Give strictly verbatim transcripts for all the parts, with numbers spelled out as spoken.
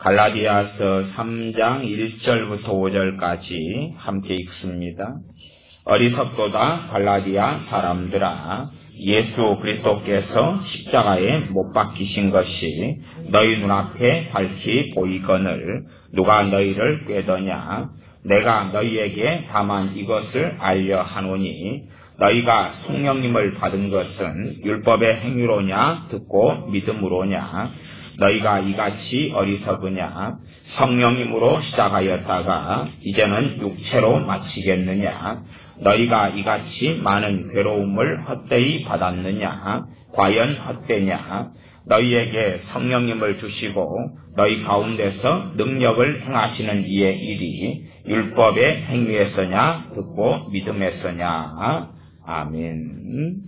갈라디아서 삼 장 일 절부터 오 절까지 함께 읽습니다. 어리석도다 갈라디아 사람들아, 예수 그리스도께서 십자가에 못 박히신 것이 너희 눈앞에 밝히 보이거늘 누가 너희를 꾀더냐? 내가 너희에게 다만 이것을 알려 하노니 너희가 성령님을 받은 것은 율법의 행위로냐 듣고 믿음으로냐? 너희가 이같이 어리석으냐? 성령님으로 시작하였다가 이제는 육체로 마치겠느냐? 너희가 이같이 많은 괴로움을 헛되이 받았느냐? 과연 헛되냐? 너희에게 성령님을 주시고 너희 가운데서 능력을 행하시는 이의 일이 율법의 행위에서냐 듣고 믿음에서냐? 아멘.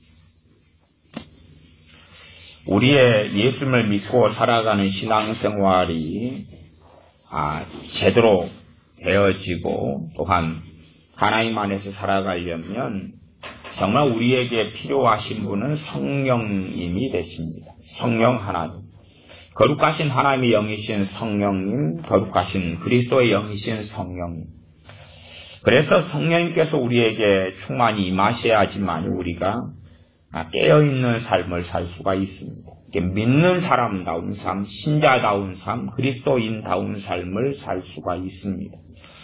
우리의 예수님을 믿고 살아가는 신앙생활이 아, 제대로 되어지고 또한 하나님 안에서 살아가려면 정말 우리에게 필요하신 분은 성령님이 되십니다. 성령 하나님. 거룩하신 하나님의 영이신 성령님, 거룩하신 그리스도의 영이신 성령님. 그래서 성령님께서 우리에게 충만히 임하셔야지만 우리가 깨어있는 삶을 살 수가 있습니다. 믿는 사람다운 삶, 신자다운 삶, 그리스도인다운 삶을 살 수가 있습니다.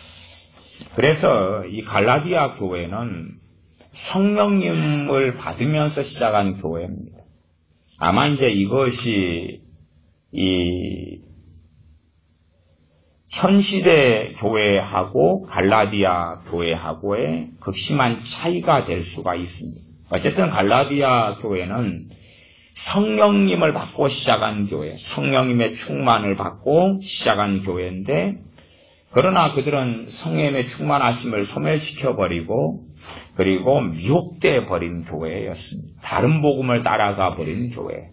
그래서 이 갈라디아 교회는 성령님을 받으면서 시작한 교회입니다. 아마 이제 이것이 이 현시대 교회하고 갈라디아 교회하고의 극심한 차이가 될 수가 있습니다. 어쨌든 갈라디아 교회는 성령님을 받고 시작한 교회, 성령님의 충만을 받고 시작한 교회인데, 그러나 그들은 성령님의 충만하심을 소멸시켜버리고 그리고 미혹돼 버린 교회였습니다. 다른 복음을 따라가 버린 교회.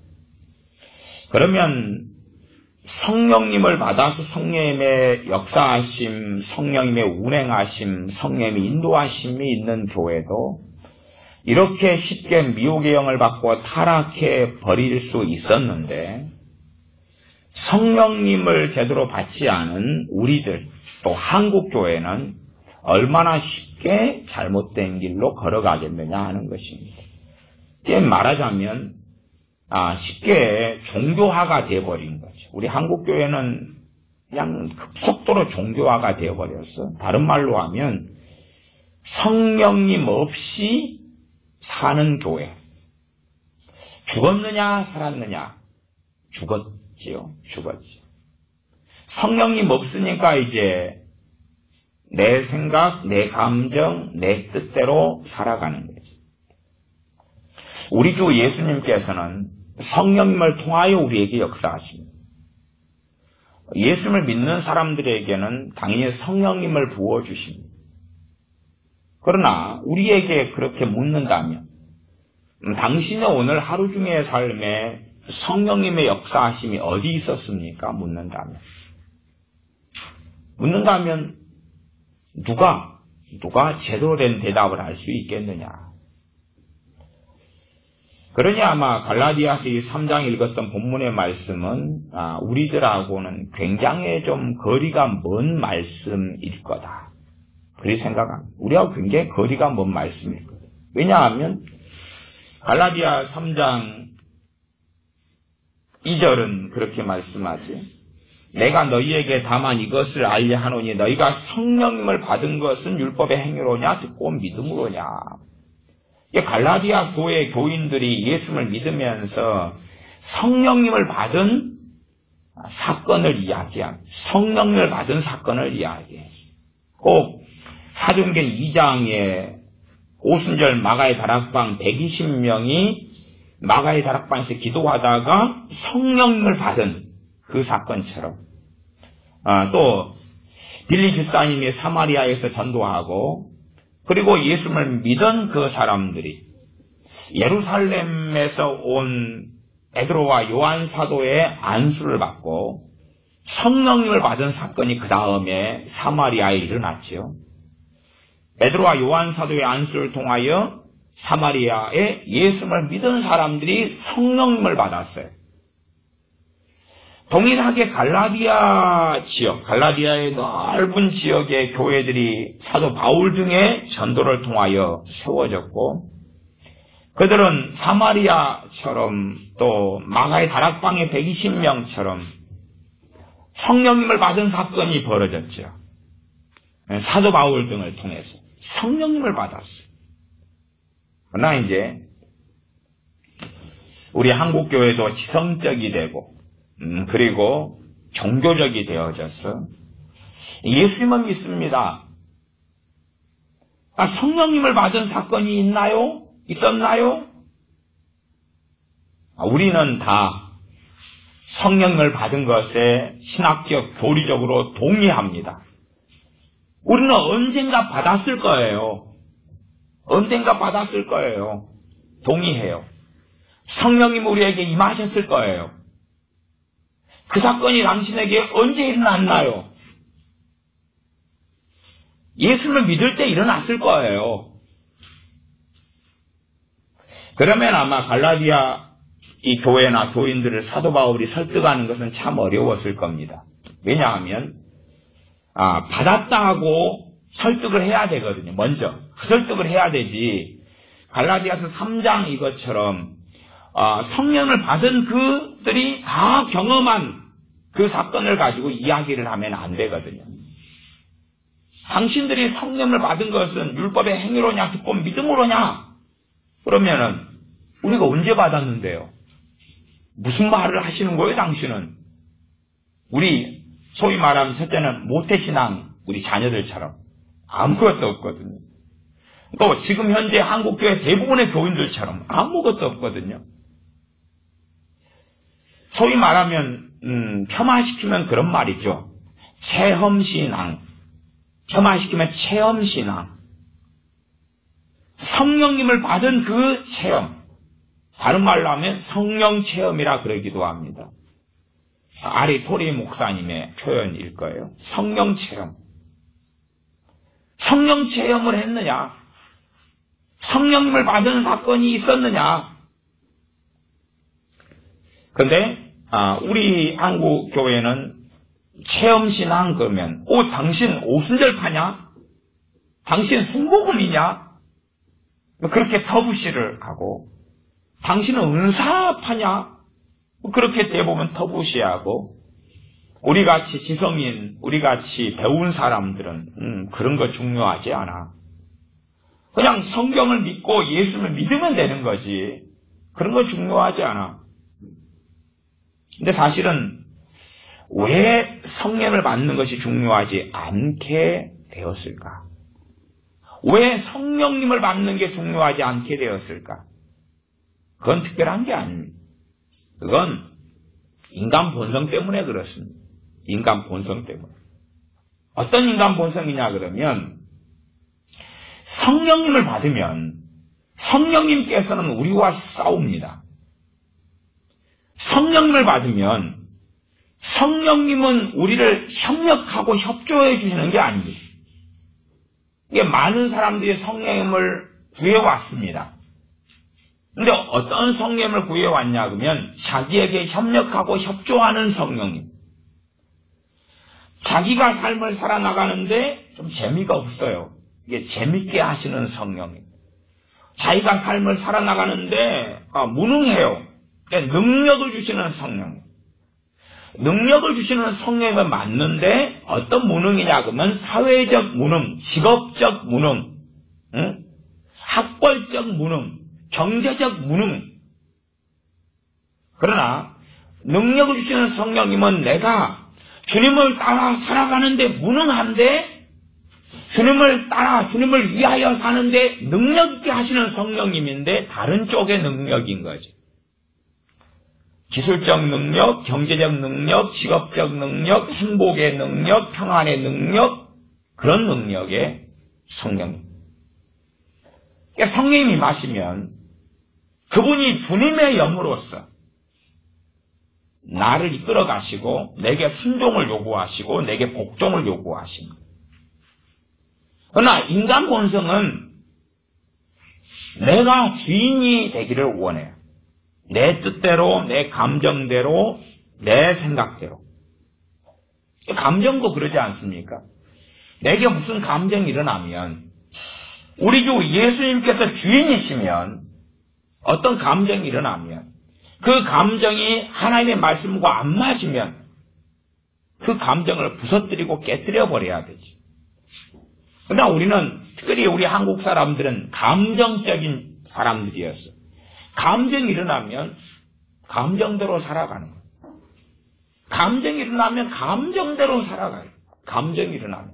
그러면 성령님을 받아서 성령님의 역사하심, 성령님의 운행하심, 성령님의 인도하심이 있는 교회도 이렇게 쉽게 미혹의 영을 받고 타락해 버릴 수 있었는데, 성령님을 제대로 받지 않은 우리들, 또 한국교회는 얼마나 쉽게 잘못된 길로 걸어가겠느냐 하는 것입니다. 이게 말하자면 아, 쉽게 종교화가 되어버린 거죠. 우리 한국교회는 그냥 급속도로 종교화가 되어버렸어. 다른 말로 하면 성령님 없이 사는 교회. 죽었느냐 살았느냐? 죽었지요. 죽었지. 성령님 없으니까 이제 내 생각, 내 감정, 내 뜻대로 살아가는 거지. 우리 주 예수님께서는 성령님을 통하여 우리에게 역사하십니다. 예수님을 믿는 사람들에게는 당연히 성령님을 부어주십니다. 그러나 우리에게 그렇게 묻는다면, 당신의 오늘 하루 중의 삶에 성령님의 역사하심이 어디 있었습니까? 묻는다면. 묻는다면 누가, 누가 제대로 된 대답을 할 수 있겠느냐. 그러니 아마 갈라디아서 이 삼 장 읽었던 본문의 말씀은 아, 우리들하고는 굉장히 좀 거리가 먼 말씀일 거다. 그렇게 생각합니다. 우리하고 굉장히 거리가 먼 말씀일 거다. 왜냐하면 갈라디아 삼 장 이 절은 그렇게 말씀하지. 내가 너희에게 다만 이것을 알려 하노니 너희가 성령님을 받은 것은 율법의 행위로냐 듣고 믿음으로냐. 갈라디아 교회 교인들이 예수님을 믿으면서 성령님을 받은 사건을 이야기합니다. 성령님을 받은 사건을 이야기해요. 꼭 사도행전 이 장에 오순절 마가의 다락방 백이십 명이 마가의 다락방에서 기도하다가 성령님을 받은 그 사건처럼, 아, 또 빌리 집사님이 사마리아에서 전도하고 그리고 예수님을 믿은 그 사람들이 예루살렘에서 온 베드로와 요한 사도의 안수를 받고 성령님을 받은 사건이 그 다음에 사마리아에 일어났죠. 베드로와 요한 사도의 안수를 통하여 사마리아에 예수님을 믿은 사람들이 성령님을 받았어요. 동일하게 갈라디아 지역, 갈라디아의 넓은 지역의 교회들이 사도 바울 등의 전도를 통하여 세워졌고, 그들은 사마리아처럼 또 마가의 다락방의 백이십 명처럼 성령님을 받은 사건이 벌어졌죠. 사도 바울 등을 통해서 성령님을 받았어요. 그러나 이제 우리 한국교회도 지성적이 되고 음, 그리고 종교적이 되어져서 예수님은 믿습니다. 아, 성령님을 받은 사건이 있나요? 있었나요? 아, 우리는 다 성령을 받은 것에 신학적, 교리적으로 동의합니다. 우리는 언젠가 받았을 거예요. 언젠가 받았을 거예요. 동의해요. 성령님 우리에게 임하셨을 거예요. 그 사건이 당신에게 언제 일어났나요? 예수를 믿을 때 일어났을 거예요. 그러면 아마 갈라디아 이 교회나 교인들을 사도 바울이 설득하는 것은 참 어려웠을 겁니다. 왜냐하면 아, 받았다 하고 설득을 해야 되거든요. 먼저 설득을 해야 되지. 갈라디아서 삼 장 이것처럼 아, 성령을 받은 그들이 다 경험한 그 사건을 가지고 이야기를 하면 안 되거든요. 당신들이 성령을 받은 것은 율법의 행위로냐 듣고 믿음으로냐? 그러면은 우리가 언제 받았는데요? 무슨 말을 하시는 거예요, 당신은? 우리 소위 말하면 첫째는 모태신앙 우리 자녀들처럼 아무것도 없거든요. 또 지금 현재 한국교회 대부분의 교인들처럼 아무것도 없거든요. 소위 말하면 음, 폄하시키면 그런 말이죠. 체험신앙. 폄하시키면 체험신앙. 성령님을 받은 그 체험. 다른 말로 하면 성령체험이라 그러기도 합니다. 아리토리 목사님의 표현일 거예요. 성령체험. 성령체험을 했느냐? 성령님을 받은 사건이 있었느냐? 근데 아, 우리 한국 교회는 체험신앙 그러면 오 당신 오순절 파냐? 당신 순복음이냐? 그렇게 터부시를 하고 당신은 은사 파냐? 그렇게 대부분 터부시하고 우리같이 지성인, 우리같이 배운 사람들은 음, 그런 거 중요하지 않아. 그냥 성경을 믿고 예수를 믿으면 되는 거지. 그런 거 중요하지 않아. 근데 사실은 왜 성령을 받는 것이 중요하지 않게 되었을까? 왜 성령님을 받는 게 중요하지 않게 되었을까? 그건 특별한 게 아닙니다. 그건 인간 본성 때문에 그렇습니다. 인간 본성 때문에. 어떤 인간 본성이냐 그러면 성령님을 받으면 성령님께서는 우리와 싸웁니다. 성령님을 받으면 성령님은 우리를 협력하고 협조해 주시는 게 아닙니다. 이게 많은 사람들이 성령님을 구해왔습니다. 근데 어떤 성령님을 구해왔냐 그러면 자기에게 협력하고 협조하는 성령님. 자기가 삶을 살아나가는데 좀 재미가 없어요. 이게 재밌게 하시는 성령님. 자기가 삶을 살아나가는데 아, 무능해요. 능력을 주시는 성령님. 능력을 주시는 성령님은 맞는데 어떤 무능이냐 그러면 사회적 무능, 직업적 무능, 응? 학벌적 무능, 경제적 무능. 그러나 능력을 주시는 성령님은 내가 주님을 따라 살아가는데 무능한데 주님을 따라 주님을 위하여 사는데 능력 있게 하시는 성령님인데 다른 쪽의 능력인 거죠. 기술적 능력, 경제적 능력, 직업적 능력, 행복의 능력, 평안의 능력, 그런 능력의 성령님. 그러니까 성령님이 임하시면 그분이 주님의 영으로서 나를 이끌어 가시고 내게 순종을 요구하시고 내게 복종을 요구하십니다. 그러나 인간 본성은 내가 주인이 되기를 원해요. 내 뜻대로, 내 감정대로, 내 생각대로. 감정도 그러지 않습니까? 내게 무슨 감정이 일어나면, 우리 주 예수님께서 주인이시면, 어떤 감정이 일어나면, 그 감정이 하나님의 말씀과 안 맞으면, 그 감정을 부서뜨리고 깨뜨려 버려야 되지. 그러나 우리는, 특별히 우리 한국 사람들은 감정적인 사람들이었어. 감정이 일어나면, 감정대로 살아가는 거예요. 감정이 일어나면 감정대로 살아가요. 감정이 일어나면.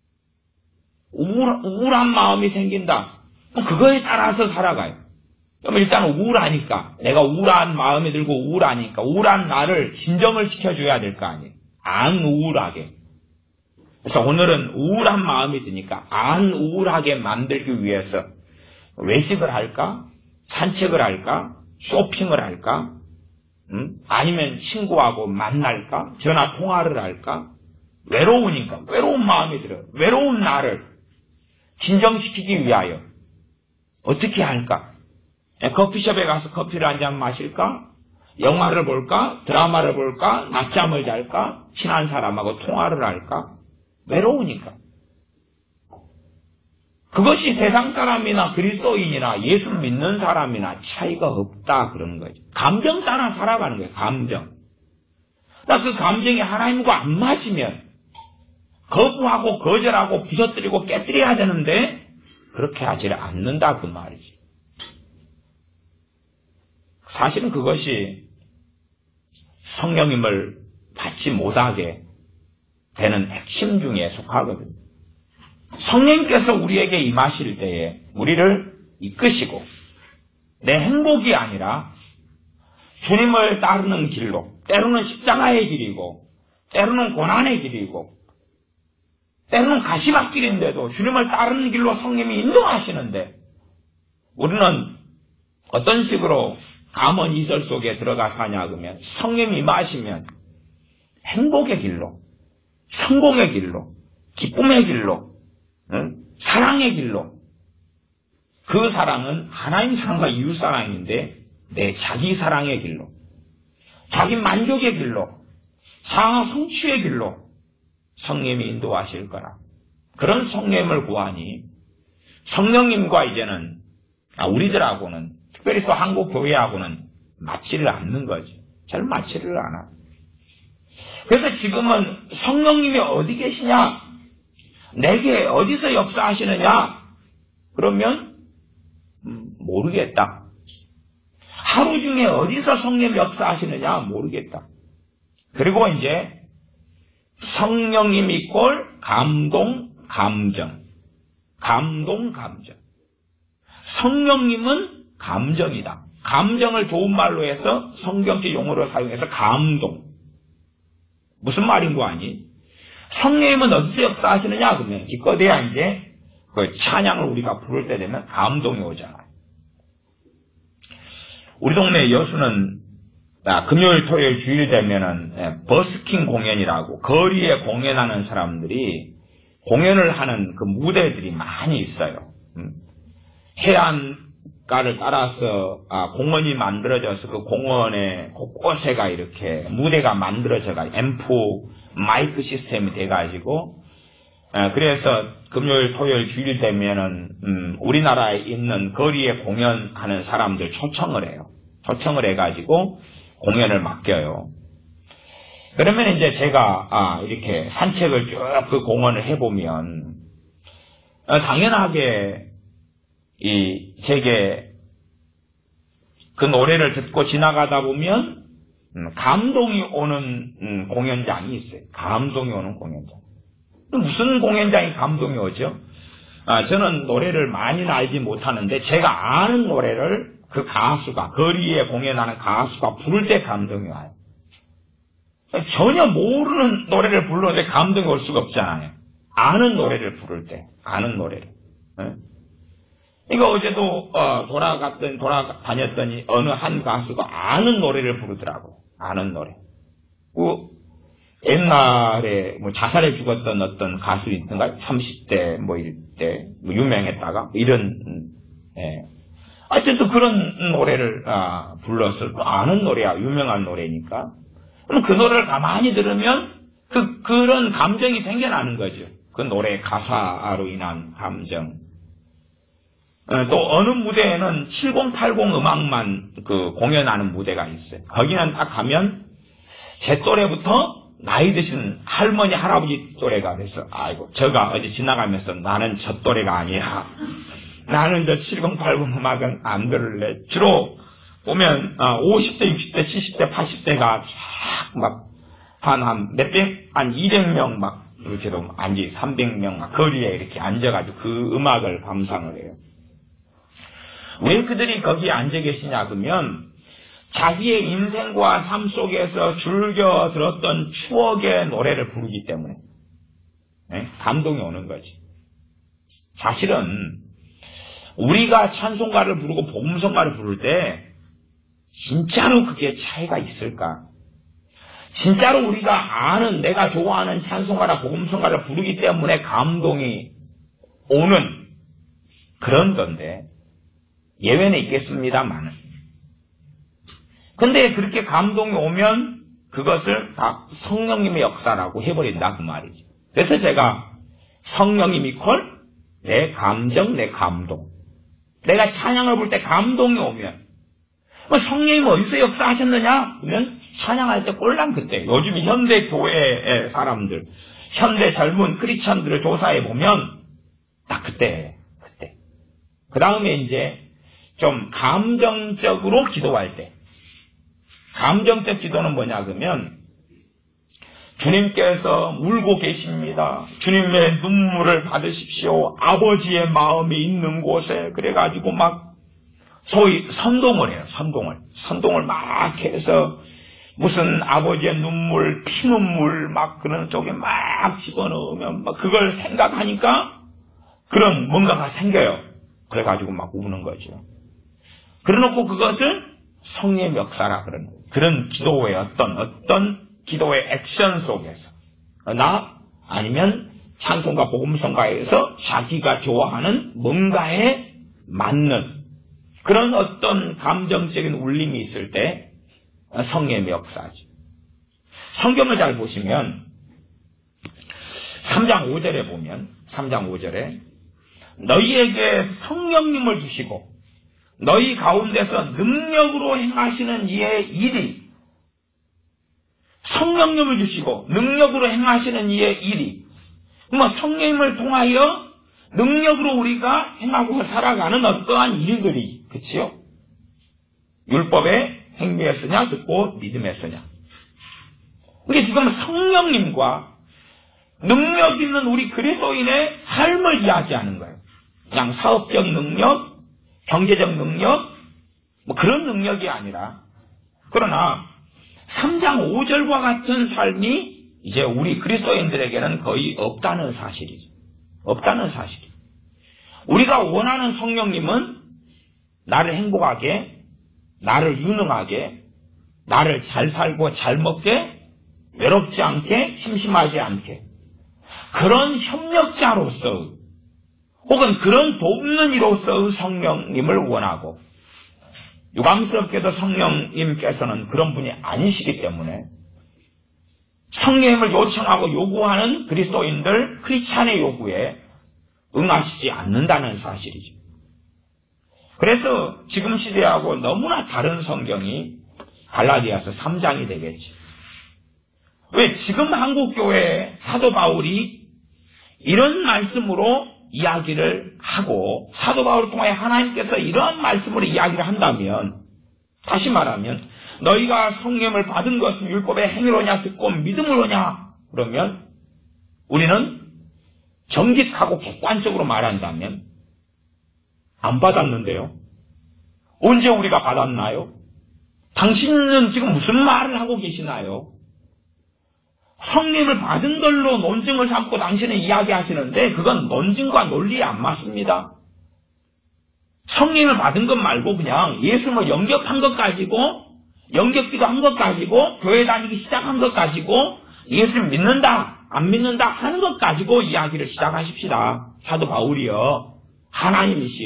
우울, 우울한 마음이 생긴다. 그거에 따라서 살아가요. 그럼 일단 우울하니까, 내가 우울한 마음이 들고 우울하니까, 우울한 나를 진정을 시켜줘야 될 거 아니에요. 안 우울하게. 그래서 오늘은 우울한 마음이 드니까, 안 우울하게 만들기 위해서 외식을 할까? 산책을 할까? 쇼핑을 할까? 음? 아니면 친구하고 만날까? 전화 통화를 할까? 외로우니까, 외로운 마음이 들어요. 외로운 나를 진정시키기 위하여 어떻게 할까? 커피숍에 가서 커피를 한 잔 마실까? 영화를 볼까? 드라마를 볼까? 낮잠을 잘까? 친한 사람하고 통화를 할까? 외로우니까. 그것이 세상 사람이나 그리스도인이나 예수 믿는 사람이나 차이가 없다 그러는 거죠. 감정 따라 살아가는 거예요. 감정. 그 감정이 하나님과 안 맞으면 거부하고 거절하고 부서뜨리고 깨뜨려야 되는데 그렇게 하지 않는다 그 말이지. 사실은 그것이 성령님을 받지 못하게 되는 핵심 중에 속하거든요. 성령님께서 우리에게 임하실 때에 우리를 이끄시고 내 행복이 아니라 주님을 따르는 길로, 때로는 십자가의 길이고 때로는 고난의 길이고 때로는 가시밭길인데도 주님을 따르는 길로 성령님이 인도하시는데 우리는 어떤 식으로 감언 이설 속에 들어가 사냐 그러면 성령님이 임하시면 행복의 길로, 성공의 길로, 기쁨의 길로, 응? 사랑의 길로. 그 사랑은 하나님 사랑과 이웃 사랑인데 내 자기 사랑의 길로, 자기 만족의 길로, 자아 성취의 길로 성령님이 인도하실 거라. 그런 성령님을 구하니 성령님과 이제는 우리들하고는 특별히 또 한국 교회하고는 맞지를 않는 거죠. 잘 맞지를 않아. 그래서 지금은 성령님이 어디 계시냐? 내게 어디서 역사하시느냐? 그러면 음, 모르겠다. 하루 중에 어디서 성령 역사하시느냐? 모르겠다. 그리고 이제 성령님 이꼴 감동, 감정. 감동, 감정. 성령님은 감정이다. 감정을 좋은 말로 해서 성경적 용어로 사용해서 감동. 무슨 말인 거 아니? 성령님은 어디서 역사하시느냐? 그러면 기껏해야 이제 그 찬양을 우리가 부를 때 되면 감동이 오잖아요. 우리 동네 여수는 아, 금요일, 토요일, 주일 되면은 예, 버스킹 공연이라고 거리에 공연하는 사람들이 공연을 하는 그 무대들이 많이 있어요. 음. 해안가를 따라서 아, 공원이 만들어져서 그 공원에 곳곳에가 이렇게 무대가 만들어져가 앰프, 마이크 시스템이 돼가지고 에, 그래서 금요일, 토요일, 주일 되면은 음, 우리나라에 있는 거리에 공연하는 사람들 초청을 해요. 초청을 해가지고 공연을 맡겨요. 그러면 이제 제가 아, 이렇게 산책을 쭉 그 공원을 해보면 어, 당연하게 이 제게 그 노래를 듣고 지나가다 보면 음, 감동이 오는 음, 공연장이 있어요. 감동이 오는 공연장. 무슨 공연장이 감동이 오죠? 아, 저는 노래를 많이는 알지 못하는데 제가 아는 노래를 그 가수가, 거리에 공연하는 가수가 부를 때 감동이 와요. 전혀 모르는 노래를 부르는데 감동이 올 수가 없잖아요. 아는 노래를 부를 때, 아는 노래를. 네? 이거 어제도 어, 돌아갔던, 돌아다녔더니 어느 한 가수가 아는 노래를 부르더라고. 아는 노래. 그 옛날에 뭐 자살해 죽었던 어떤 가수 있던가? 삼십 대 뭐 이럴 때 뭐 유명했다가 이런 음, 예. 하여튼 또 그런 노래를 아, 불렀을 또 아는 노래야. 유명한 노래니까. 그럼 그 노래를 가만히 들으면 그, 그런 감정이 생겨나는 거죠. 그 노래 가사로 인한 감정. 또 어느 무대에는 칠공팔공 음악만 그 공연하는 무대가 있어요. 거기는 딱 가면 제 또래부터 나이 드신 할머니, 할아버지 또래가 돼서, 아이고, 저가 어제 지나가면서 나는 저 또래가 아니야. 나는 저 칠공팔공 음악은 안 들을래. 주로 보면 오십 대, 육십 대, 칠십 대, 팔십 대가 쫙 막 한, 한 몇백, 한 이백 명 막 이렇게도 앉지, 삼백 명 거리에 이렇게 앉아가지고 그 음악을 감상을 해요. 왜 그들이 거기에 앉아 계시냐 그러면 자기의 인생과 삶 속에서 즐겨 들었던 추억의 노래를 부르기 때문에 네? 감동이 오는 거지. 사실은 우리가 찬송가를 부르고 복음성가를 부를 때 진짜로 그게 차이가 있을까? 진짜로 우리가 아는 내가 좋아하는 찬송가나 복음성가를 부르기 때문에 감동이 오는 그런 건데 예외는 있겠습니다만은. 근데 그렇게 감동이 오면 그것을 다 성령님의 역사라고 해버린다 그 말이죠. 그래서 제가 성령님 이퀄 내 감정, 내 감동. 내가 찬양을 볼 때 감동이 오면 성령님 어디서 역사하셨느냐? 그러면 찬양할 때 꼴랑 그때. 요즘 현대 교회의 사람들, 현대 젊은 크리스천들을 조사해 보면 딱 그때, 그때. 그 다음에 이제 좀 감정적으로 기도할 때. 감정적 기도는 뭐냐 그러면 주님께서 울고 계십니다. 주님의 눈물을 받으십시오. 아버지의 마음이 있는 곳에 그래가지고 막 소위 선동을 해요. 선동을. 선동을 막 해서 무슨 아버지의 눈물, 피눈물 막 그런 쪽에 막 집어넣으면 막 그걸 생각하니까 그런 뭔가가 생겨요. 그래가지고 막 우는 거죠. 그래놓고 그것을 성령의 역사라 그러는 거예요. 그런 기도의 어떤 어떤 기도의 액션 속에서 나 아니면 찬송가 복음성가에서 자기가 좋아하는 뭔가에 맞는 그런 어떤 감정적인 울림이 있을 때 성령의 역사죠. 성경을 잘 보시면 삼 장 오 절에 보면 삼 장 오 절에 너희에게 성령님을 주시고 너희 가운데서 능력으로 행하시는 이의 일이 성령님을 주시고 능력으로 행하시는 이의 일이 뭐 성령님을 통하여 능력으로 우리가 행하고 살아가는 어떠한 일들이 그치요? 율법의 행위에 쓰냐 듣고 믿음에 쓰냐. 이게 지금 성령님과 능력 있는 우리 그리스도인의 삶을 이야기하는 거예요. 그냥 사업적 능력, 경제적 능력, 뭐 그런 능력이 아니라 그러나 삼 장 오 절과 같은 삶이 이제 우리 그리스도인들에게는 거의 없다는 사실이죠. 없다는 사실이죠. 우리가 원하는 성령님은 나를 행복하게, 나를 유능하게, 나를 잘 살고 잘 먹게, 외롭지 않게, 심심하지 않게 그런 협력자로서 혹은 그런 돕는 이로서의 성령님을 원하고 유감스럽게도 성령님께서는 그런 분이 아니시기 때문에 성령님을 요청하고 요구하는 그리스도인들 크리스찬의 요구에 응하시지 않는다는 사실이죠. 그래서 지금 시대하고 너무나 다른 성경이 갈라디아서 삼 장이 되겠죠. 왜 지금 한국교회에 사도 바울이 이런 말씀으로 이야기를 하고 사도 바울을 통해 하나님께서 이런 말씀으로 이야기를 한다면 다시 말하면 너희가 성령을 받은 것은 율법의 행위로냐 듣고 믿음으로냐 그러면 우리는 정직하고 객관적으로 말한다면 안 받았는데요. 언제 우리가 받았나요? 당신은 지금 무슨 말을 하고 계시나요? 성령을 받은 걸로 논증을 삼고 당신은 이야기하시는데 그건 논증과 논리에 안 맞습니다. 성령을 받은 것 말고 그냥 예수님을 영접한 것 가지고 영접기도 한 것 가지고 교회 다니기 시작한 것 가지고 예수를 믿는다 안 믿는다 하는 것 가지고 이야기를 시작하십시다. 사도 바울이요.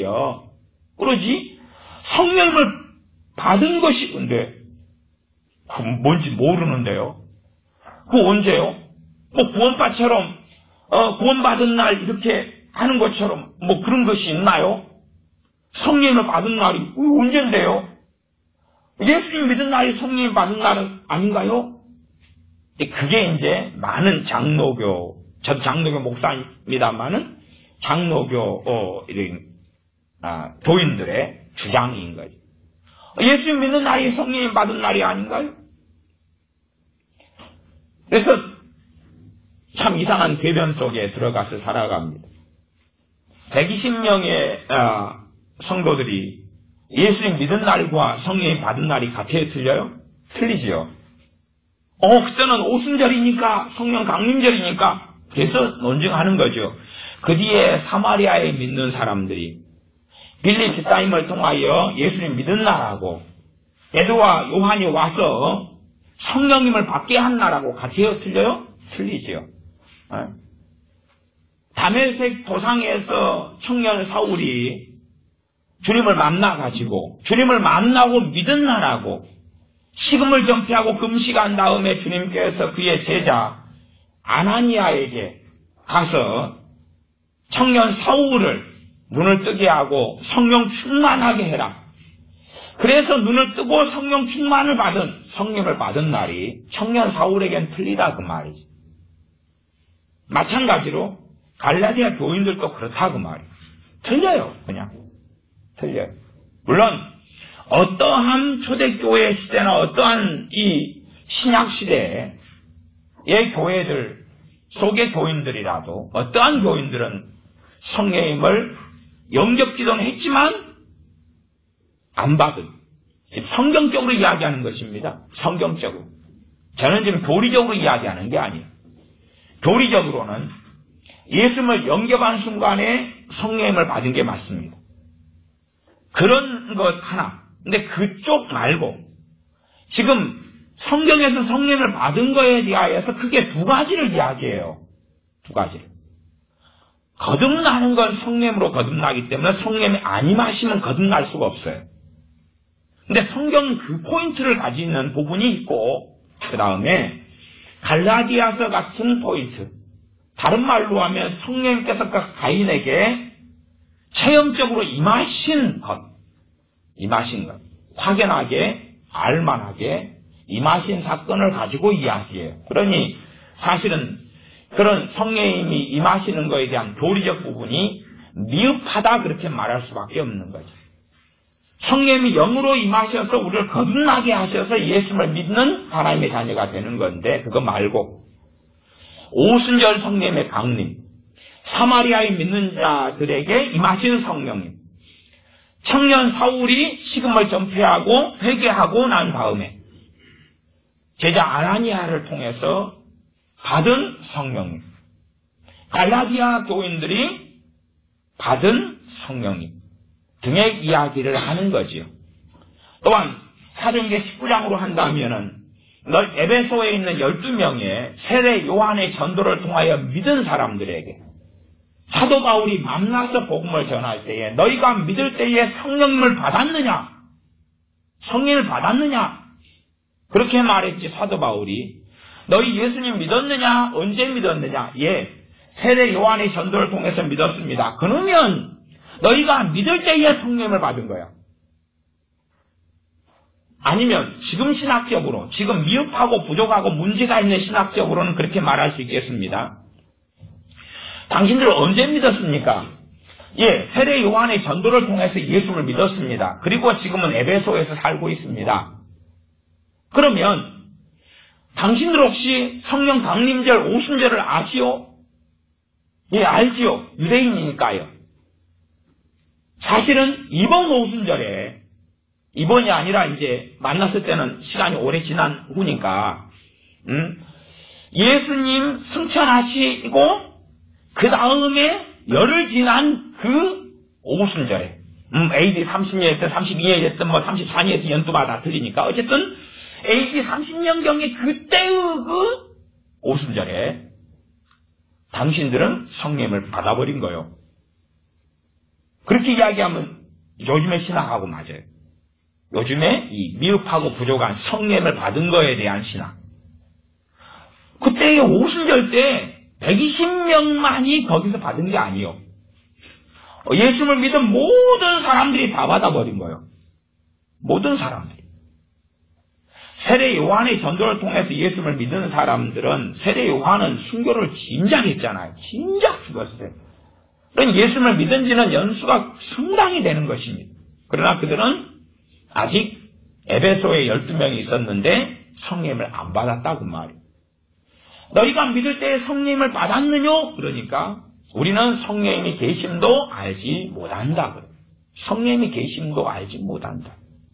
하나님이시여. 그러지 성령을 받은 것이 근데 그 뭔지 모르는데요. 그 언제요? 뭐 구원파처럼 어, 구원받은 날 이렇게 하는 것처럼 뭐 그런 것이 있나요? 성령을 받은 날이 언젠데요? 예수님 믿은 날이 성령 받은 날은 아닌가요? 그게 이제 많은 장로교, 저도 장로교 목사입니다만은 장로교 어, 이런 아, 도인들의 주장인 거죠. 예수님 믿는 날이 성령 받은 날이 아닌가요? 그래서 참 이상한 궤변 속에 들어가서 살아갑니다. 백이십 명의 어, 성도들이 예수님 믿은 날과 성령이 받은 날이 같아요? 틀려요? 틀리지요. 어, 그때는 오순절이니까 성령 강림절이니까 그래서 논증하는 거죠. 그 뒤에 사마리아에 믿는 사람들이 빌립 집사님을 통하여 예수님 믿은 날하고 베드로와 요한이 와서 성령님을 받게 한 날하고 같아요? 틀려요? 틀리지요. 다메섹 도상에서 청년 사울이 주님을 만나가지고 주님을 만나고 믿은 날하고 식음을 전폐하고 금식한 다음에 주님께서 그의 제자 아나니아에게 가서 청년 사울을 눈을 뜨게 하고 성령 충만하게 해라. 그래서 눈을 뜨고 성령 충만을 받은 성령을 받은 날이 청년 사울에겐 틀리다 그 말이지. 마찬가지로 갈라디아 교인들도 그렇다 그 말이에요. 틀려요. 그냥 틀려요. 물론 어떠한 초대교회 시대나 어떠한 이 신약시대의 교회들 속의 교인들이라도 어떠한 교인들은 성령님을 영접기도는 했지만 안 받은, 지금 성경적으로 이야기하는 것입니다. 성경적으로. 저는 지금 교리적으로 이야기하는 게 아니에요. 교리적으로는 예수님을 영접한 순간에 성령님을 받은 게 맞습니다. 그런 것 하나. 근데 그쪽 말고 지금 성경에서 성령님을 받은 거에 대하여서 크게 두 가지를 이야기해요. 두 가지를. 거듭나는 건 성령으로 거듭나기 때문에 성령이 안 임하시면 거듭날 수가 없어요. 근데 성경은 그 포인트를 가지는 부분이 있고 그 다음에 갈라디아서 같은 포인트. 다른 말로 하면 성령님께서 가인에게 체험적으로 임하신 것. 임하신 것. 확연하게 알만하게 임하신 사건을 가지고 이야기해요. 그러니 사실은 그런 성령님이 임하시는 것에 대한 교리적 부분이 미흡하다 그렇게 말할 수밖에 없는 거죠. 성령님이 영으로 임하셔서 우리를 거듭나게 하셔서 예수를 믿는 하나님의 자녀가 되는 건데 그거 말고 오순절 성령님의 강림, 사마리아에 믿는 자들에게 임하신 성령님, 청년 사울이 식음을 전폐하고 회개하고 난 다음에 제자 아나니아를 통해서 받은 성령님, 갈라디아 교인들이 받은 성령님 등의 이야기를 하는 거지요. 또한 사도행전 십구 장으로 한다면은 에베소에 있는 열두 명의 세례 요한의 전도를 통하여 믿은 사람들에게 사도 바울이 만나서 복음을 전할 때에 너희가 믿을 때에 성령님을 받았느냐? 성령을 받았느냐? 그렇게 말했지 사도 바울이. 너희 예수님 믿었느냐? 언제 믿었느냐? 예, 세례 요한의 전도를 통해서 믿었습니다. 그러면 너희가 믿을 때에 성령을 받은 거야. 아니면 지금 신학적으로, 지금 미흡하고 부족하고 문제가 있는 신학적으로는 그렇게 말할 수 있겠습니다. 당신들 언제 믿었습니까? 예, 세례 요한의 전도를 통해서 예수를 믿었습니다. 그리고 지금은 에베소에서 살고 있습니다. 그러면 당신들 혹시 성령 강림절 오순절을 아시오? 예, 알지요. 유대인이니까요. 사실은 이번 오순절에, 이번이 아니라 이제 만났을 때는 시간이 오래 지난 후니까 음, 예수님 승천하시고 그 다음에 열흘 지난 그 오순절에 음, 에이디 삼십 년에서 삼십이 년이 됐든 뭐 삼십사 년이 됐든 연도마다 틀리니까 어쨌든 에이디 삼십 년경에 그때의 그 오순절에 당신들은 성령을 받아버린 거예요. 그렇게 이야기하면 요즘의 신학하고 맞아요. 요즘에 이 미흡하고 부족한 성령을 받은 거에 대한 신앙. 그때의 오순절 때 백이십 명만이 거기서 받은 게 아니요. 예수를 믿은 모든 사람들이 다 받아버린 거예요. 모든 사람들이. 세례 요한의 전도를 통해서 예수를 믿은 사람들은 세례 요한은 순교를 진작 했잖아요. 진작 죽었어요. 그러니 예수를 믿은 지는 연수가 상당히 되는 것입니다. 그러나 그들은 아직 에베소에 열두 명이 있었는데 성령을 안 받았다고 말이에요. 너희가 믿을 때에 성령을 받았느냐? 그러니까 우리는 성령님이 계심도 알지 못한다. 성령님이 계심도 알지 못한다.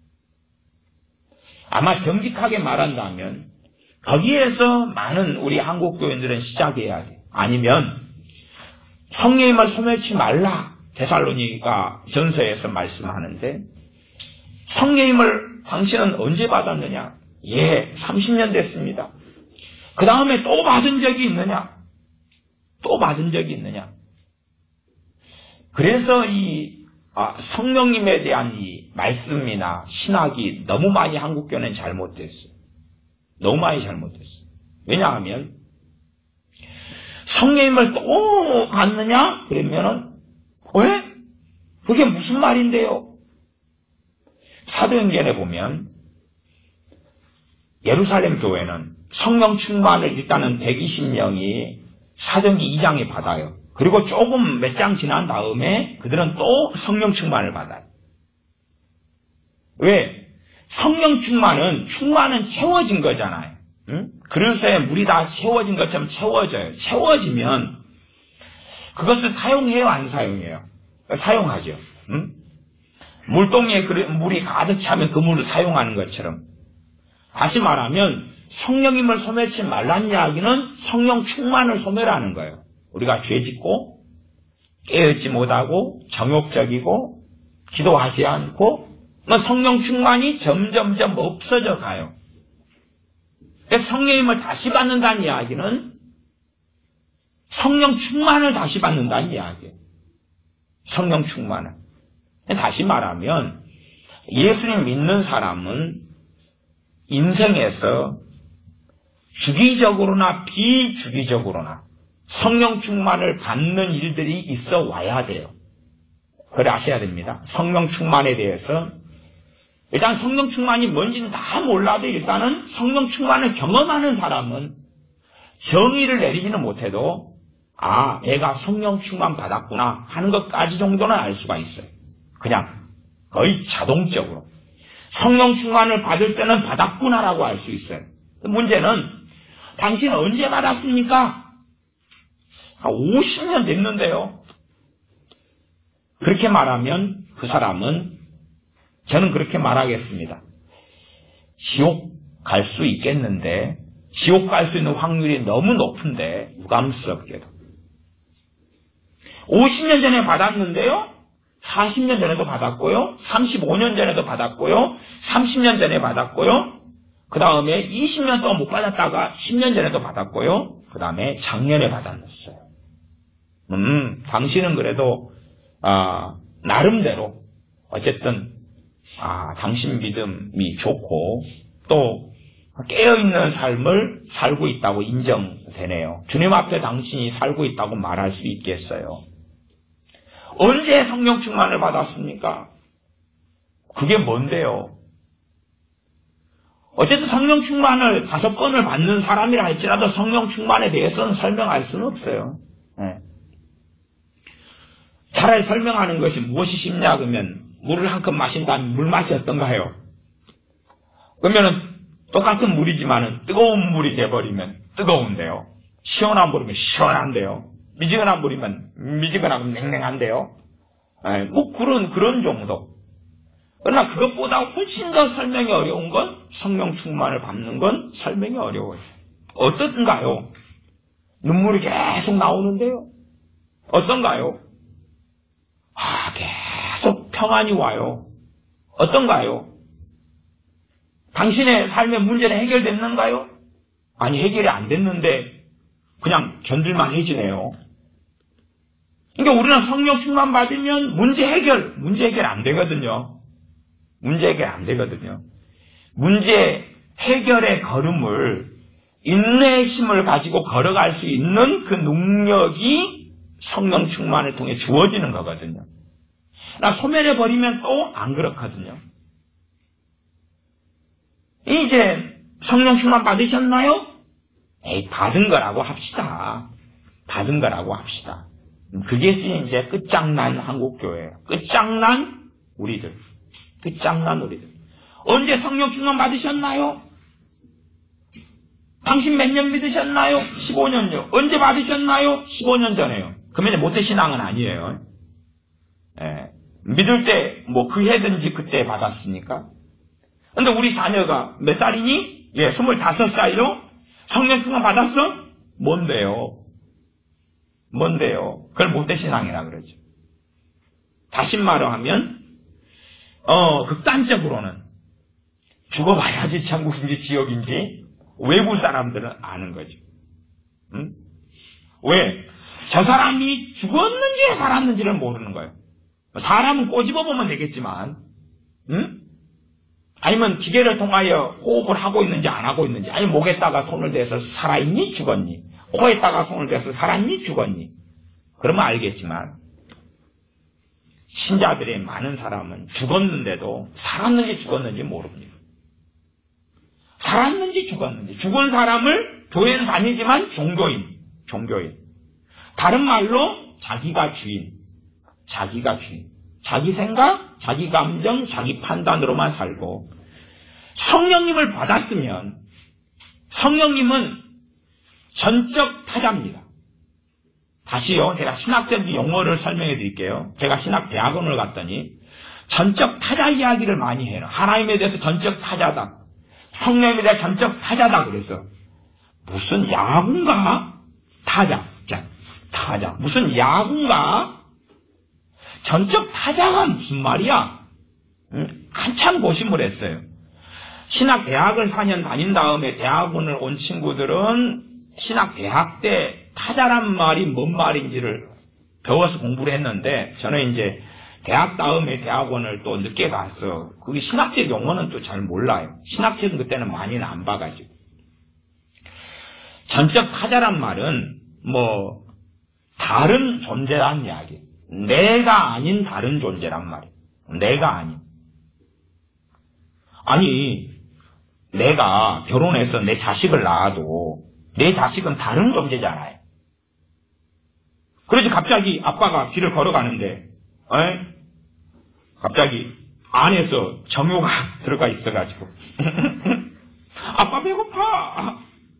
아마 정직하게 말한다면 거기에서 많은 우리 한국 교인들은 시작해야 돼. 아니면 성령님을 소멸치 말라. 데살로니가 전서에서 말씀하는데 성령님을 당신은 언제 받았느냐? 예, 삼십 년 됐습니다. 그 다음에 또 받은 적이 있느냐? 또 받은 적이 있느냐? 그래서 이 아, 성령님에 대한 이 말씀이나 신학이 너무 많이 한국교회는 잘못됐어요. 너무 많이 잘못됐어요. 왜냐하면 성령님을 또 받느냐? 그러면은 왜? 그게 무슨 말인데요? 사도행전에 보면 예루살렘 교회는 성령 충만을 일단은 백이십 명이 사도행전 이 장에 받아요. 그리고 조금 몇 장 지난 다음에 그들은 또 성령 충만을 받아요. 왜? 성령 충만은 충만은 채워진 거잖아요. 응? 그릇에 물이 다 채워진 것처럼 채워져요. 채워지면 그것을 사용해요, 안 사용해요? 사용하죠. 응? 물동이에 물이 가득 차면 그 물을 사용하는 것처럼. 다시 말하면 성령님을 소멸치 말란 이야기는 성령 충만을 소멸하는 거예요. 우리가 죄 짓고 깨어있지 못하고 정욕적이고 기도하지 않고 성령 충만이 점점점 없어져 가요. 성령님을 다시 받는다는 이야기는 성령 충만을 다시 받는다는 이야기예요. 성령 충만을. 다시 말하면 예수님 믿는 사람은 인생에서 주기적으로나 비주기적으로나 성령 충만을 받는 일들이 있어 와야 돼요. 그래 아셔야 됩니다. 성령 충만에 대해서 일단 성령 충만이 뭔지는 다 몰라도 일단은 성령 충만을 경험하는 사람은 정의를 내리지는 못해도 아, 내가 성령 충만 받았구나 하는 것까지 정도는 알 수가 있어요. 그냥 거의 자동적으로. 성령 충만을 받을 때는 받았구나라고 알 수 있어요. 문제는 당신 언제 받았습니까? 한 오십 년 됐는데요. 그렇게 말하면 그 사람은 저는 그렇게 말하겠습니다. 지옥 갈 수 있겠는데 지옥 갈 수 있는 확률이 너무 높은데 유감스럽게도 오십 년 전에 받았는데요. 사십 년 전에도 받았고요. 삼십오 년 전에도 받았고요. 삼십 년 전에 받았고요. 그 다음에 이십 년 동안 못 받았다가 십 년 전에도 받았고요. 그 다음에 작년에 받았어요. 음, 당신은 그래도 아, 나름대로 어쨌든 아, 당신 믿음이 좋고 또 깨어있는 삶을 살고 있다고 인정되네요. 주님 앞에 당신이 살고 있다고 말할 수 있겠어요. 언제 성령 충만을 받았습니까? 그게 뭔데요? 어쨌든 성령 충만을 다섯 번을 받는 사람이라 할지라도 성령 충만에 대해서는 설명할 수는 없어요. 네. 차라리 설명하는 것이 무엇이 쉽냐 그러면 물을 한 컵 마신 다음에 물 맛이 어떤가요? 그러면은 똑같은 물이지만은 뜨거운 물이 돼버리면 뜨거운데요. 시원한 물이면 시원한데요. 미지근한 물이면 미지근하고 냉랭한데요. 에, 뭐 그런 그런 정도. 그러나 그것보다 훨씬 더 설명이 어려운 건 성령 충만을 받는 건 설명이 어려워요. 어떤가요? 눈물이 계속 나오는데요. 어떤가요? 아, 계속 평안이 와요. 어떤가요? 당신의 삶의 문제는 해결됐는가요? 아니, 해결이 안 됐는데 그냥 견딜만 해지네요. 그러니까 우리는 성령 충만 받으면 문제 해결, 문제 해결 안 되거든요. 문제 해결 안 되거든요. 문제 해결의 걸음을 인내의 힘을 가지고 걸어갈 수 있는 그 능력이 성령 충만을 통해 주어지는 거거든요. 나 소멸해버리면 또 안 그렇거든요. 이제 성령 충만 받으셨나요? 에이, 받은 거라고 합시다. 받은 거라고 합시다. 그게 이제 끝장난 한국교회예요. 끝장난 우리들. 끝장난 우리들. 언제 성령 충만 받으셨나요? 당신 몇 년 믿으셨나요? 십오 년요. 언제 받으셨나요? 십오 년 전에요. 그러면 모태신앙은 아니에요. 예. 믿을 때 뭐 그 해든지 그때 받았습니까? 근데 우리 자녀가 몇 살이니? 예, 스물다섯 살요? 성령 충만 받았어? 뭔데요? 뭔데요? 그걸 모태신앙이라 그러죠. 다시 말하면 어, 극단적으로는 죽어봐야지 천국인지 지옥인지 외부 사람들은 아는 거죠. 응? 왜? 저 사람이 죽었는지 살았는지를 모르는 거예요. 사람은 꼬집어 보면 되겠지만, 응? 아니면 기계를 통하여 호흡을 하고 있는지 안 하고 있는지, 아니면 목에다가 손을 대서 살아있니? 죽었니? 코에다가 손을 대서 살았니? 죽었니? 그러면 알겠지만, 신자들의 많은 사람은 죽었는데도 살았는지 죽었는지 모릅니다. 살았는지 죽었는지. 죽은 사람을 교회는 다니지만 종교인, 종교인. 다른 말로 자기가 주인, 자기가 주인. 자기 생각, 자기 감정, 자기 판단으로만 살고 성령님을 받았으면 성령님은 전적 타자입니다. 다시요, 제가 신학적인 용어를 설명해 드릴게요. 제가 신학대학원을 갔더니 전적 타자 이야기를 많이 해요. 하나님에 대해서 전적 타자다. 성령에 대해 전적 타자다 그래서 무슨 야구인가? 타자, 자, 타자. 무슨 야구인가? 전적 타자가 무슨 말이야? 응? 한참 고심을 했어요. 신학대학을 사 년 다닌 다음에 대학원을 온 친구들은 신학대학 때 타자란 말이 뭔 말인지를 배워서 공부를 했는데 저는 이제 대학 다음에 대학원을 또 늦게 가서 그게 신학적 용어는 또 잘 몰라요. 신학책은 그때는 많이는 안 봐가지고. 전적 타자란 말은 뭐 다른 존재란 이야기. 내가 아닌 다른 존재란 말이에요. 내가 아닌. 아니 내가 결혼해서 내 자식을 낳아도 내 자식은 다른 존재잖아요. 그러지 갑자기 아빠가 길을 걸어가는데 에이? 갑자기 안에서 정효가 들어가 있어가지고 아빠 배고파.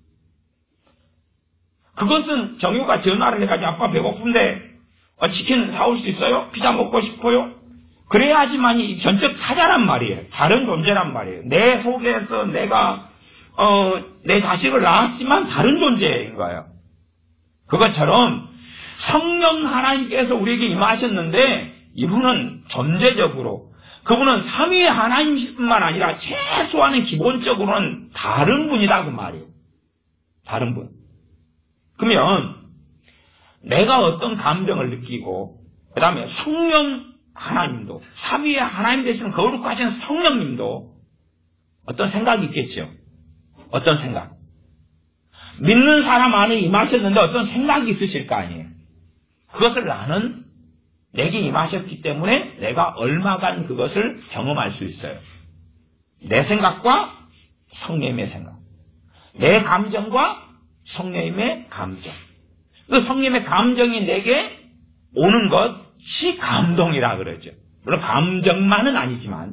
그것은 정효가 전화를 해가지고 아빠 배고픈데 어, 치킨 사올 수 있어요? 피자 먹고 싶어요? 그래야지만이 전적 타자란 말이에요. 다른 존재란 말이에요. 내 속에서 내가 어, 내 자식을 낳았지만 다른 존재인 거예요. 그것처럼 성령 하나님께서 우리에게 임하셨는데 이분은 전제적으로 그분은 삼위의 하나님이실 뿐만 아니라 최소한은 기본적으로는 다른 분이다 그 말이에요. 다른 분. 그러면 내가 어떤 감정을 느끼고 그 다음에 성령 하나님도 삼위의 하나님 되시는 거룩하신 성령님도 어떤 생각이 있겠죠. 어떤 생각. 믿는 사람 안에 임하셨는데 어떤 생각이 있으실 거 아니에요. 그것을 나는 내게 임하셨기 때문에 내가 얼마간 그것을 경험할 수 있어요. 내 생각과 성령님의 생각. 내 감정과 성령님의 감정. 그 성령님의 감정이 내게 오는 것이 감동이라 그러죠. 물론 감정만은 아니지만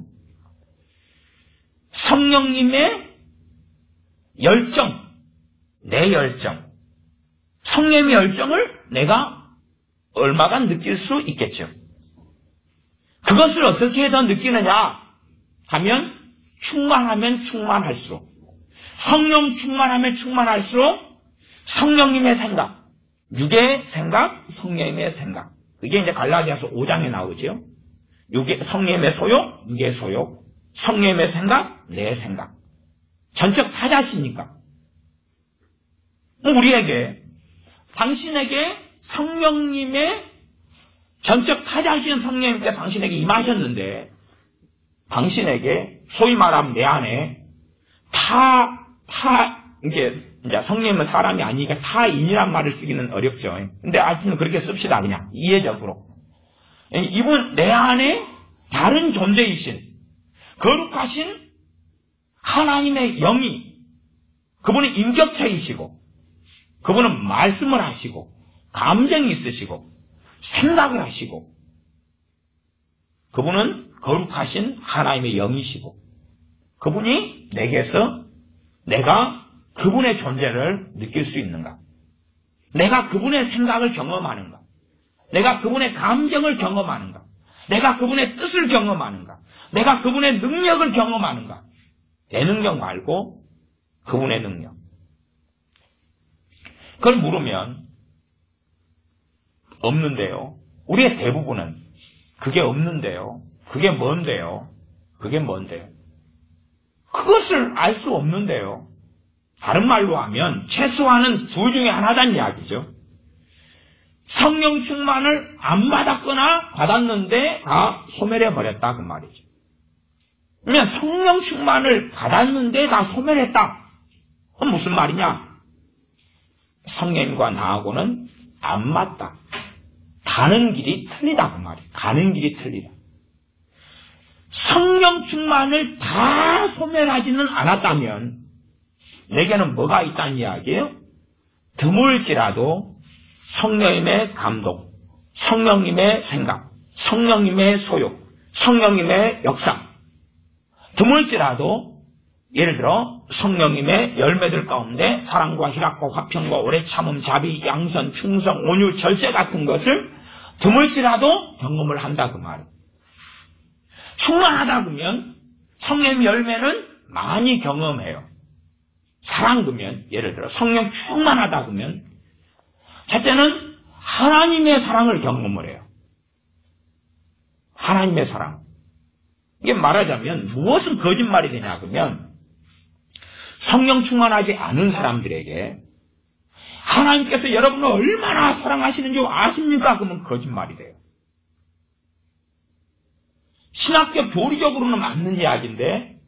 성령님의 열정, 내 열정, 성령님의 열정을 내가 얼마간 느낄 수 있겠죠. 그것을 어떻게 해서 느끼느냐 하면 충만하면 충만할수록 성령 충만하면 충만할수록 성령님의 생각, 육의 생각, 성령님의 생각. 이게 이제 갈라디아서 오 장에 나오죠. 육의, 성령님의 소욕, 육의 소욕, 성령님의 생각, 내 생각. 전적 타자시니까. 우리에게, 당신에게 성령님의 전적 타자신 성령님께서 당신에게 임하셨는데 당신에게 소위 말하면 내 안에 타, 타, 이게 이제 성령님은 사람이 아니니까 타인이란 말을 쓰기는 어렵죠. 근데 하여튼 그렇게 씁시다 그냥 이해적으로. 이분 내 안에 다른 존재이신 거룩하신 하나님의 영이 그분은 인격체이시고 그분은 말씀을 하시고 감정이 있으시고 생각을 하시고 그분은 거룩하신 하나님의 영이시고 그분이 내게서 내가 그분의 존재를 느낄 수 있는가? 내가 그분의 생각을 경험하는가? 내가 그분의 감정을 경험하는가? 내가 그분의 뜻을 경험하는가? 내가 그분의 능력을 경험하는가? 내 능력 말고 그분의 능력. 그걸 물으면 없는데요. 우리의 대부분은 그게 없는데요. 그게 뭔데요? 그게 뭔데요? 그것을 알 수 없는데요. 다른 말로 하면 최소한은 둘 중에 하나단 이야기죠. 성령 충만을 안 받았거나 받았는데 다 소멸해버렸다 그 말이죠. 그러면 성령 충만을 받았는데 다 소멸했다. 그건 무슨 말이냐? 성령님과 나하고는 안 맞다. 가는 길이 틀리다 그 말이에요. 가는 길이 틀리다. 성령 충만을 다 소멸하지는 않았다면 내게는 뭐가 있다는 이야기예요? 드물지라도 성령님의 감동, 성령님의 생각, 성령님의 소욕, 성령님의 역사. 드물지라도 예를 들어 성령님의 열매들 가운데 사랑과 희락과 화평과 오래 참음, 자비, 양선, 충성, 온유, 절제 같은 것을 드물지라도 경험을 한다 그 말이에요. 충만하다 그러면 성령 열매는 많이 경험해요. 사랑 그러면 예를 들어 성령 충만하다 그러면 첫째는 하나님의 사랑을 경험을 해요. 하나님의 사랑. 이게 말하자면 무엇은 거짓말이 되냐 그러면 성령 충만하지 않은 사람들에게 하나님께서 여러분을 얼마나 사랑하시는지 아십니까? 그러면 거짓말이 돼요. 신학적 교리적으로는 맞는 이야기인데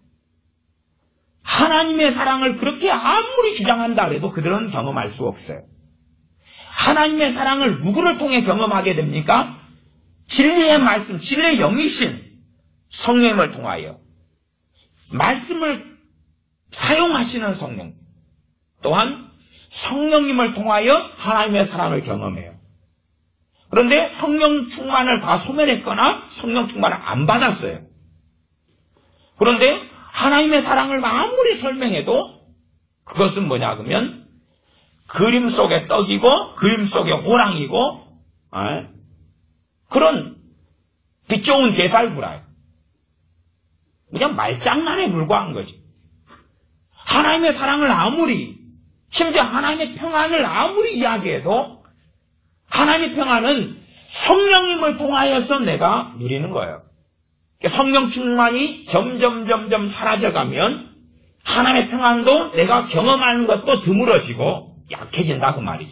하나님의 사랑을 그렇게 아무리 주장한다 해도 그들은 경험할 수 없어요. 하나님의 사랑을 누구를 통해 경험하게 됩니까? 진리의 말씀, 진리의 영이신 성령님을 통하여 말씀을 사용하시는 성령 또한 성령님을 통하여 하나님의 사랑을 경험해요. 그런데 성령 충만을 다 소멸했거나 성령 충만을 안 받았어요. 그런데 하나님의 사랑을 아무리 설명해도 그것은 뭐냐 그러면 그림 속의 떡이고 그림 속의 호랑이고 에? 그런 빛 좋은 게살구라요. 그냥 말장난에 불과한 거지. 하나님의 사랑을 아무리 심지어 하나님의 평안을 아무리 이야기해도 하나님의 평안은 성령님을 통하여서 내가 누리는 거예요. 성령 충만이 점점 점점 사라져가면 하나님의 평안도 내가 경험하는 것도 드물어지고 약해진다 그 말이죠.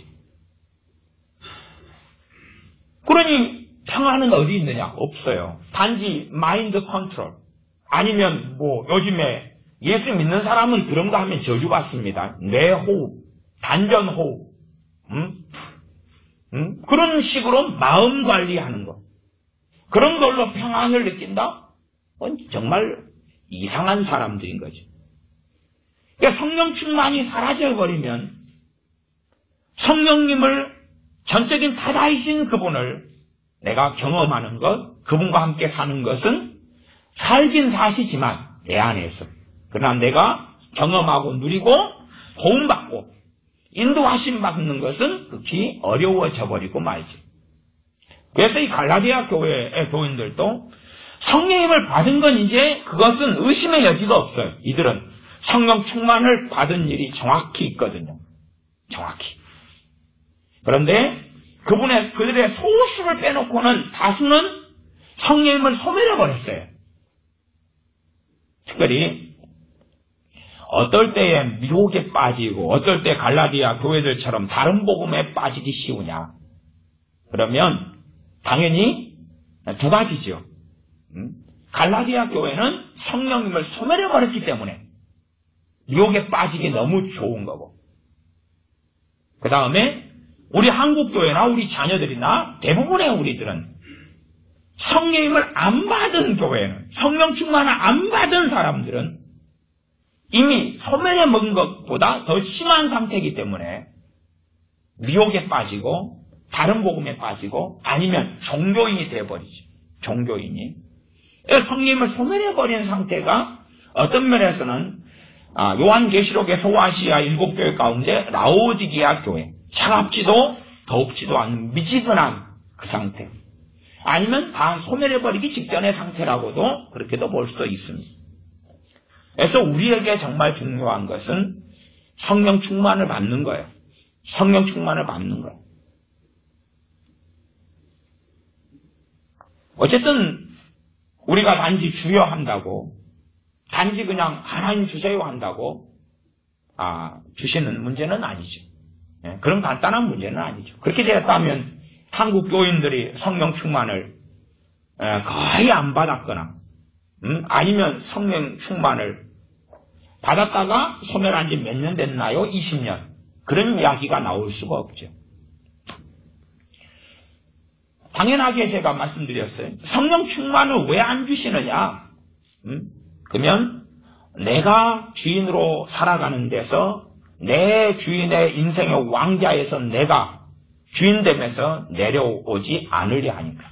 그러니 평안은 어디 있느냐? 없어요. 단지 마인드 컨트롤 아니면 뭐 요즘에 예수 믿는 사람은 그런 거 하면 저주 받습니다. 뇌호흡, 단전호흡 음? 음? 그런 식으로 마음 관리하는 것 그런 걸로 평안을 느낀다? 정말 이상한 사람들인 거죠. 그러니까 성령 충만이 사라져버리면 성령님을 전적인 타다이신 그분을 내가 경험하는 것, 그분과 함께 사는 것은 살긴 사시지만 내 안에서 그러나 내가 경험하고 누리고 도움받고 인도하심 받는 것은 극히 어려워져 버리고 말이죠. 그래서 이 갈라디아 교회의 교인들도 성령님을 받은 건 이제 그것은 의심의 여지가 없어요. 이들은 성령 충만을 받은 일이 정확히 있거든요. 정확히. 그런데 그분의 그들의 소수를 빼놓고는 다수는 성령님을 소멸해버렸어요. 특별히 어떨 때에 미혹에 빠지고 어떨 때 갈라디아 교회들처럼 다른 복음에 빠지기 쉬우냐. 그러면 당연히 두 가지죠. 갈라디아 교회는 성령님을 소멸해버렸기 때문에 미혹에 빠지기 너무 좋은 거고, 그 다음에 우리 한국교회나 우리 자녀들이나 대부분의 우리들은 성령님을 안 받은 교회는, 성령 충만을 안 받은 사람들은 이미 소멸해 먹은 것보다 더 심한 상태이기 때문에 미혹에 빠지고 다른 복음에 빠지고 아니면 종교인이 되어버리죠. 종교인이. 성령님을 소멸해버린 상태가 어떤 면에서는 요한계시록의 소아시아 일곱 교회 가운데 라오디게아 교회, 차갑지도 더웁지도 않은 미지근한 그 상태, 아니면 다 소멸해버리기 직전의 상태라고도 그렇게도 볼 수도 있습니다. 그래서 우리에게 정말 중요한 것은 성령 충만을 받는 거예요. 성령 충만을 받는 거예요. 어쨌든 우리가 단지 주여 한다고, 단지 그냥 하나님 주세요 한다고 아, 주시는 문제는 아니죠. 예, 그런 간단한 문제는 아니죠. 그렇게 되었다면 한국 교인들이 성령 충만을 예, 거의 안 받았거나 음? 아니면 성령 충만을 받았다가 소멸한 지 몇 년 됐나요? 이십 년. 그런 이야기가 나올 수가 없죠. 당연하게 제가 말씀드렸어요. 성령 충만을 왜 안 주시느냐? 음? 그러면 내가 주인으로 살아가는 데서 내 주인의 인생의 왕좌에서 내가 주인됨에서 내려오지 않으려 하니까.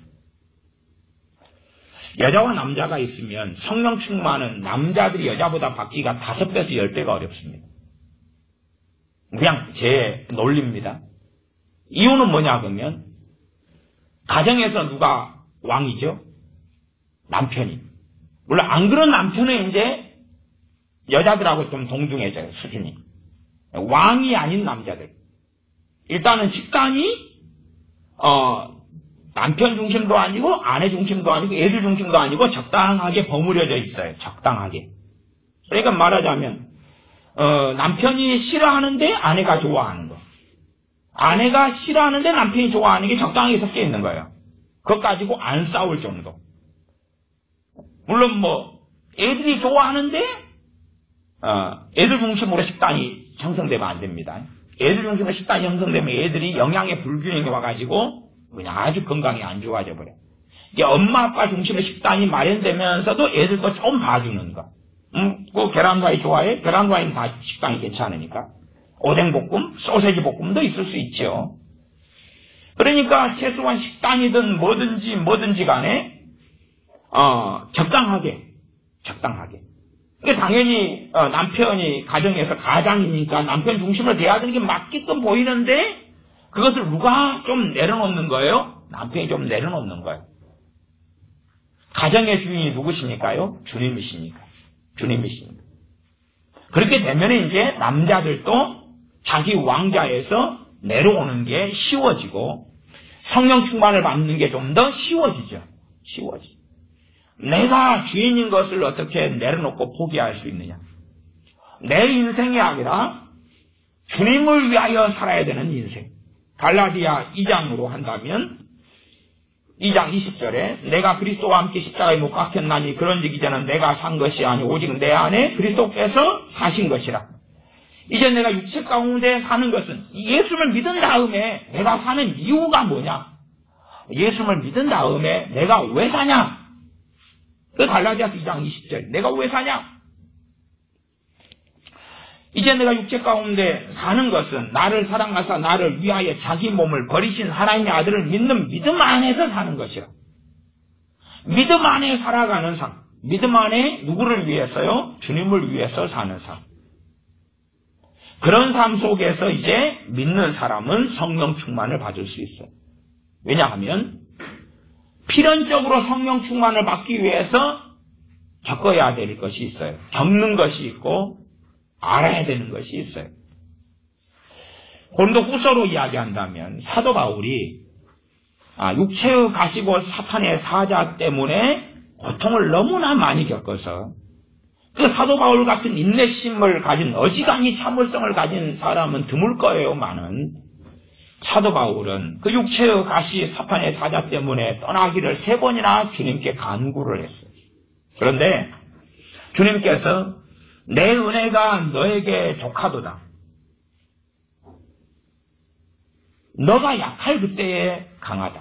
여자와 남자가 있으면 성령 충만은 남자들이 여자보다 받기가 다섯 배에서 열 배가 어렵습니다. 그냥 제 논리입니다. 이유는 뭐냐 그러면 가정에서 누가 왕이죠? 남편이. 물론 안 그런 남편은 이제 여자들하고 좀 동등해져요, 수준이. 왕이 아닌 남자들. 일단은 식단이 어, 남편 중심도 아니고 아내 중심도 아니고 애들 중심도 아니고 적당하게 버무려져 있어요. 적당하게. 그러니까 말하자면 어, 남편이 싫어하는데 아내가 좋아하는 거, 아내가 싫어하는데 남편이 좋아하는 게 적당하게 섞여 있는 거예요. 그것 가지고 안 싸울 정도. 물론 뭐 애들이 좋아하는데 어, 애들 중심으로 식단이 형성되면 안 됩니다. 애들 중심으로 식단이 형성되면 애들이 영양의 불균형이 와가지고 그냥 아주 건강이 안 좋아져 버려. 이게 엄마 아빠 중심으로 식단이 마련되면서도 애들도 좀 봐주는 거. 음, 그 계란 후라이 좋아해? 계란 후라이는 다 식단이 괜찮으니까. 오뎅 볶음, 소세지 볶음도 있을 수 있죠. 그러니까 최소한 식단이든 뭐든지 뭐든지 간에 어, 적당하게, 적당하게. 그러니까 당연히 어, 남편이 가정에서 가장이니까 남편 중심으로 돼야 되는 게 맞게끔 보이는데 그것을 누가 좀 내려놓는 거예요? 남편이 좀 내려놓는 거예요. 가정의 주인이 누구십니까요? 주님이시니까. 주님이시니까. 그렇게 되면 이제 남자들도 자기 왕좌에서 내려오는 게 쉬워지고 성령 충만을 받는 게 좀 더 쉬워지죠. 쉬워지죠. 내가 주인인 것을 어떻게 내려놓고 포기할 수 있느냐. 내 인생이 아니라 주님을 위하여 살아야 되는 인생. 갈라디아 이 장으로 한다면 이 장 이십 절에 내가 그리스도와 함께 십자가에 못 박혔나니 그런즉 이제는 내가 산 것이 아니 오직 내 안에 그리스도께서 사신 것이라. 이제 내가 육체 가운데 사는 것은 예수를 믿은 다음에 내가 사는 이유가 뭐냐? 예수를 믿은 다음에 내가 왜 사냐? 그 갈라디아서 이 장 이십 절. 내가 왜 사냐? 이제 내가 육체 가운데 사는 것은 나를 사랑하사 나를 위하여 자기 몸을 버리신 하나님의 아들을 믿는 믿음 안에서 사는 것이라. 믿음 안에 살아가는 삶. 믿음 안에 누구를 위해서요? 주님을 위해서 사는 삶. 그런 삶 속에서 이제 믿는 사람은 성령 충만을 받을 수 있어요. 왜냐하면 필연적으로 성령 충만을 받기 위해서 겪어야 될 것이 있어요. 겪는 것이 있고 알아야 되는 것이 있어요. 고린도 후서로 이야기한다면 사도 바울이 육체의 가시고 사탄의 사자 때문에 고통을 너무나 많이 겪어서 그 사도 바울 같은 인내심을 가진 어지간히 참을성을 가진 사람은 드물 거예요만은 사도 바울은 그 육체의 가시 사탄의 사자 때문에 떠나기를 세 번이나 주님께 간구를 했어요. 그런데 주님께서 내 은혜가 너에게 족하도다. 너가 약할 그때에 강하다.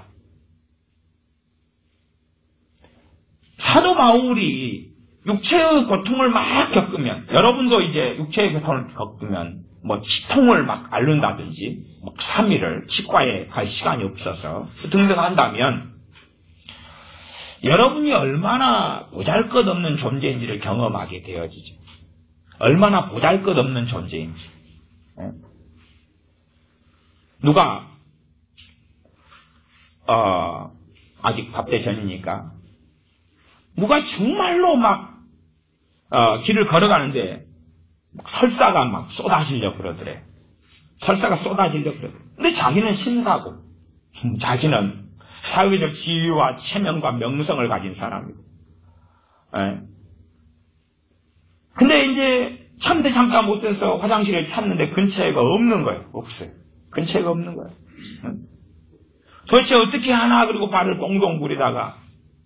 사도 바울이 육체의 고통을 막 겪으면, 여러분도 이제 육체의 고통을 겪으면 뭐 치통을 막 앓는다든지 막 삼 일을 치과에 갈 시간이 없어서 등등 한다면 여러분이 얼마나 보잘것없는 존재인지를 경험하게 되어지죠. 얼마나 보잘것없는 존재인지. 누가 어, 아직 밥대 전이니까 누가 정말로 막 어, 길을 걸어가는데 설사가 막 쏟아지려고 그러더래. 설사가 쏟아지려고 그러더래. 근데 자기는 신사고 자기는 사회적 지위와 체면과 명성을 가진 사람이고. 에? 근데 이제 참대 참다 못해서 화장실을 찾는데 근처에가 없는 거예요. 없어요. 근처에가 없는 거예요. 응? 도대체 어떻게 하나 그리고 발을 똥동 부리다가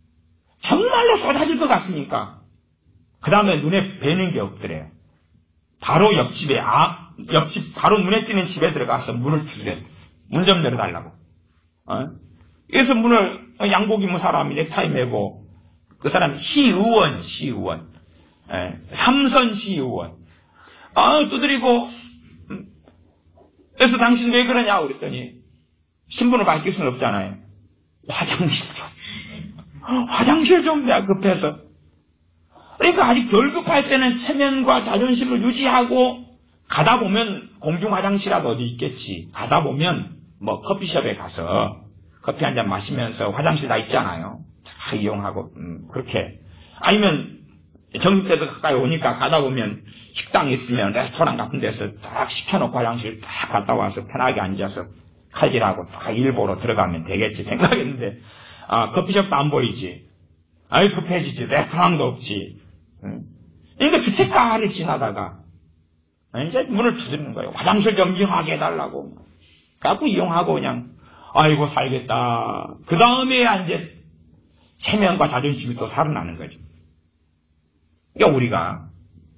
정말로 쏟아질 것 같으니까 그 다음에 눈에 뵈는 게 없더래요. 바로 옆집에 아 옆집 바로 눈에 띄는 집에 들어가서 문을 두드려. 문 좀 열어달라고. 어? 그래서 문을 양복 입은 사람이 넥타이 매고 그 사람이 시의원 시의원 예, 삼선 시의원 아 두드리고 음. 그래서 당신 왜 그러냐 그랬더니 신분을 밝힐 수는 없잖아요. 화장실 좀 화장실 좀 내가 급해서. 그러니까 아직 덜 급할 때는 체면과 자존심을 유지하고 가다 보면 공중 화장실이라도 어디 있겠지. 가다 보면 뭐 커피숍에 가서 커피 한 잔 마시면서 화장실 다 있잖아요. 다 이용하고 음, 그렇게. 아니면 정립돼서 가까이 오니까 가다 보면 식당이 있으면 레스토랑 같은 데서 딱 시켜놓고 화장실 딱 갔다 와서 편하게 앉아서 칼질하고 딱 일 보러 들어가면 되겠지 생각했는데 아 커피숍도 안 보이지. 아이 급해지지. 레스토랑도 없지. 응? 그러니까 주택가를 지나다가 이제 문을 두드리는 거예요. 화장실 좀 이용하게 해달라고. 그래갖고 이용하고 그냥 아이고 살겠다. 그 다음에 이제 체면과 자존심이 또 살아나는 거죠. 그러니까 우리가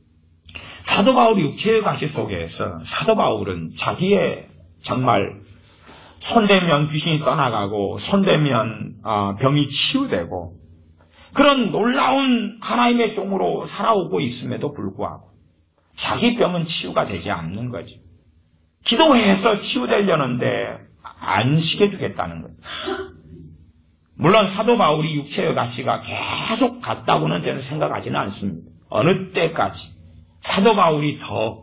사도 바울의 육체의 가시 속에서 사도 바울은 자기의 정말 손대면 귀신이 떠나가고 손대면 병이 치유되고 그런 놀라운 하나님의 종으로 살아오고 있음에도 불구하고 자기 병은 치유가 되지 않는 거죠. 기도해서 치유되려는데 안 시켜주겠다는 거죠. 물론 사도 바울이 육체의 가시가 계속 갔다고는 저는 생각하지는 않습니다. 어느 때까지 사도 바울이 더,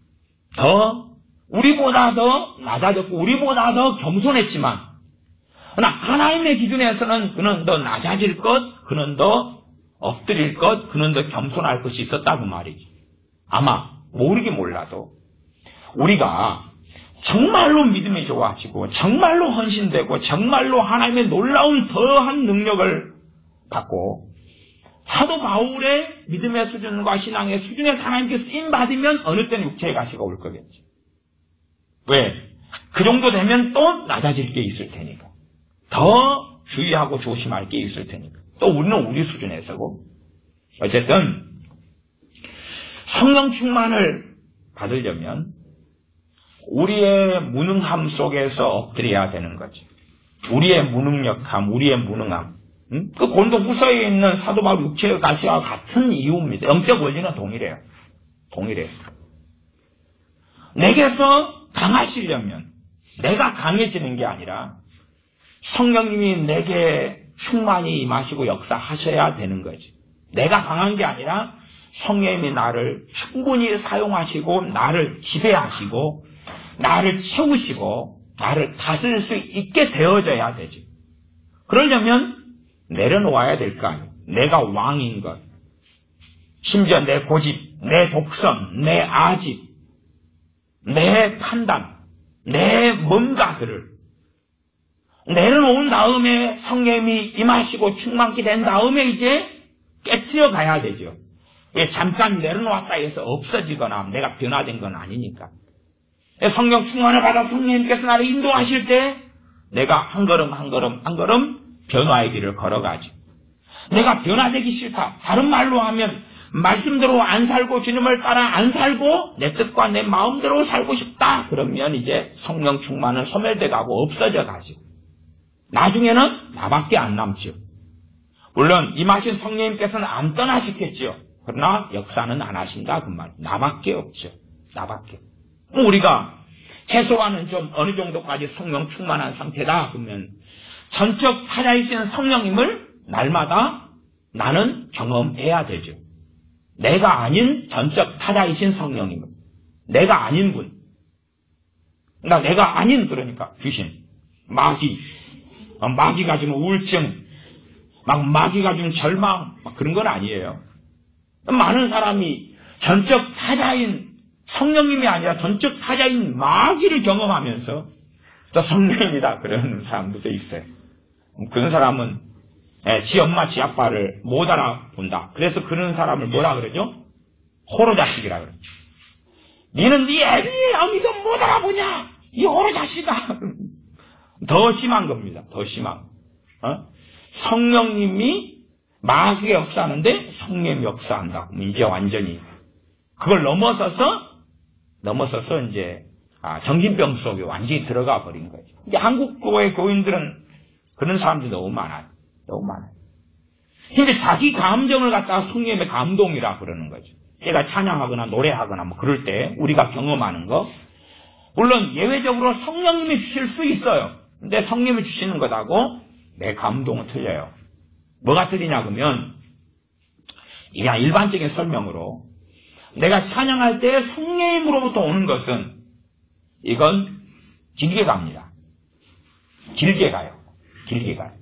더 우리보다 더 낮아졌고 우리보다 더 겸손했지만 그러나 하나님의 기준에서는 그는 더 낮아질 것, 그는 더 엎드릴 것, 그는 더 겸손할 것이 있었다고 말이지. 아마 모르긴 몰라도 우리가 정말로 믿음이 좋아지고 정말로 헌신되고 정말로 하나님의 놀라운 더한 능력을 받고 사도 바울의 믿음의 수준과 신앙의 수준에서 하나님께 쓰임받으면 어느 때는 육체의 가시가 올 거겠지. 왜? 그 정도 되면 또 낮아질 게 있을 테니까. 더 주의하고 조심할 게 있을 테니까. 또 우리는 우리 수준에서고. 어쨌든 성령 충만을 받으려면 우리의 무능함 속에서 엎드려야 되는 거죠. 우리의 무능력함, 우리의 무능함. 음? 그 고린도 후서에 있는 사도 바울 육체의 가시와 같은 이유입니다. 영적 원리는 동일해요. 동일해요. 내게서 강하시려면 내가 강해지는 게 아니라 성령님이 내게 충만히 임하시고 역사하셔야 되는 거죠. 내가 강한 게 아니라 성령님이 나를 충분히 사용하시고 나를 지배하시고 나를 채우시고 나를 다스릴 수 있게 되어져야 되죠. 그러려면 내려놓아야 될 거 아니에요. 내가 왕인 것. 심지어 내 고집, 내 독선, 내 아집, 내 판단, 내 뭔가들을 내려놓은 다음에 성령님이 임하시고 충만케 된 다음에 이제 깨트려 가야 되죠. 잠깐 내려놓았다 해서 없어지거나 내가 변화된 건 아니니까. 성령 충만을 받아 성령님께서 나를 인도하실 때 내가 한 걸음 한 걸음 한 걸음 변화의 길을 걸어가죠. 내가 변화되기 싫다. 다른 말로 하면 말씀대로 안 살고 주님을 따라 안 살고 내 뜻과 내 마음대로 살고 싶다. 그러면 이제 성령 충만은 소멸돼 가고 없어져 가지고 나중에는 나밖에 안 남죠. 물론 임하신 성령님께서는 안 떠나시겠죠. 그러나 역사는 안 하신다 그 말. 나밖에 없죠. 나밖에. 우리가 최소한은 좀 어느 정도까지 성령 충만한 상태다 그러면 전적 타자이신 성령님을 날마다 나는 경험해야 되죠. 내가 아닌 전적 타자이신 성령님을. 내가 아닌 분. 그러니까 내가 아닌 그러니까 귀신, 마귀, 마귀가 주는 우울증, 막 마귀가 주는 절망 막 그런 건 아니에요. 많은 사람이 전적 타자인 성령님이 아니라 전적 타자인 마귀를 경험하면서 또 성령이다 그러는 사람들도 있어요. 그런 사람은 지 엄마 지 아빠를 못 알아본다. 그래서 그런 사람을 뭐라 그러죠? 호로 자식이라 그러죠. 니는 네 애비 어미도 못 알아보냐? 이 호로 자식아. 더 심한 겁니다. 더 심한. 어? 성령님이 마귀가 역사하는데 성령님이 역사한다. 이제 완전히 그걸 넘어서서 넘어서서 이제 아, 정신병 속에 완전히 들어가 버린 거죠. 이제 한국 교회 교인들은 그런 사람들이 너무 많아요. 너무 많아요. 근데 자기 감정을 갖다가 성령님의 감동이라 그러는 거죠. 제가 찬양하거나 노래하거나 뭐 그럴 때 우리가 경험하는 거 물론 예외적으로 성령님이 주실 수 있어요. 근데 성령님이 주시는 것하고 내 감동은 틀려요. 뭐가 틀리냐 그러면 그냥 일반적인 설명으로 내가 찬양할 때 성령님으로부터 오는 것은 이건 길게 갑니다. 길게 가요. 길게 가요.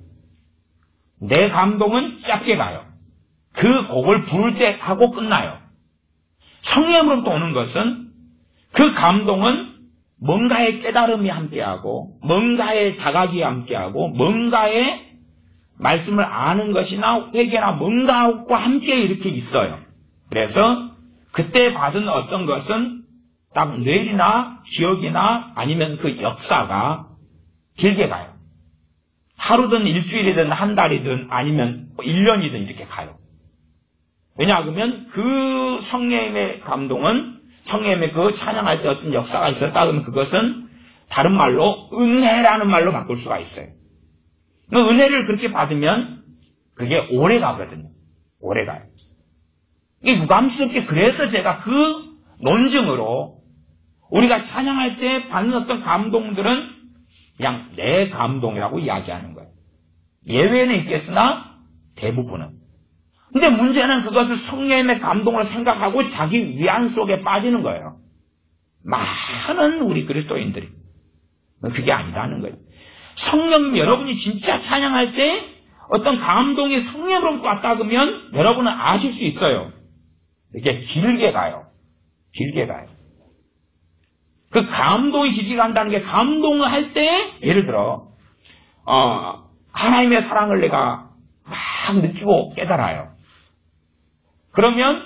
내 감동은 짧게 가요. 그 곡을 부를 때 하고 끝나요. 성령으로부터 오는 것은 그 감동은 뭔가의 깨달음이 함께하고 뭔가의 자각이 함께하고 뭔가의 말씀을 아는 것이나 회개나 뭔가와 함께 이렇게 있어요. 그래서 그때 받은 어떤 것은 딱 뇌리나 기억이나 아니면 그 역사가 길게 가요. 하루든 일주일이든 한 달이든 아니면 일 년이든 이렇게 가요. 왜냐하면 그 성령님의 감동은 성령님의 그 찬양할 때 어떤 역사가 있었다 그러면 그것은 다른 말로 은혜라는 말로 바꿀 수가 있어요. 그 은혜를 그렇게 받으면 그게 오래 가거든요. 오래 가요. 이게 유감스럽게 그래서 제가 그 논증으로 우리가 찬양할 때 받는 어떤 감동들은 그냥 내 감동이라고 이야기하는 거예요. 예외는 있겠으나 대부분은. 근데 문제는 그것을 성령님의 감동을 생각하고 자기 위안 속에 빠지는 거예요. 많은 우리 그리스도인들이. 그게 아니다는 거예요. 성령님 여러분이 진짜 찬양할 때 어떤 감동이 성령으로부터 왔다 그러면 여러분은 아실 수 있어요. 이렇게 길게 가요. 길게 가요. 그 감동이 길게 간다는 게 감동을 할 때 예를 들어 어, 하나님의 사랑을 내가 막 느끼고 깨달아요. 그러면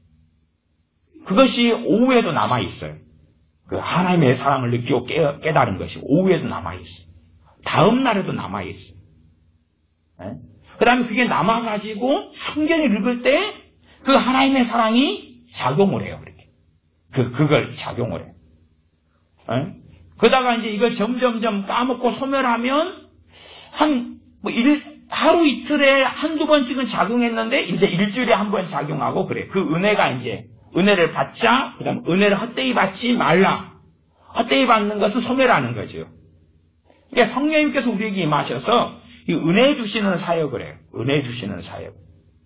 그것이 오후에도 남아있어요. 그 하나님의 사랑을 느끼고 깨, 깨달은 것이 오후에도 남아있어요. 다음 날에도 남아있어요. 네? 그 다음에 그게 남아가지고 성경을 읽을 때 그 하나님의 사랑이 작용을 해요. 그렇게. 그, 그걸 작용을 해요. 네? 그러다가 이제 이걸 점점점 까먹고 소멸하면 한, 뭐 일, 하루 이틀에 한두 번씩은 작용했는데 이제 일주일에 한 번 작용하고 그래. 그 은혜가 이제 은혜를 받자, 그 다음 은혜를 헛되이 받지 말라. 헛되이 받는 것은 소멸하는 거죠. 그러니까 성령님께서 우리에게 임하셔서 이 은혜 주시는 사역을 해요. 은혜 주시는 사역.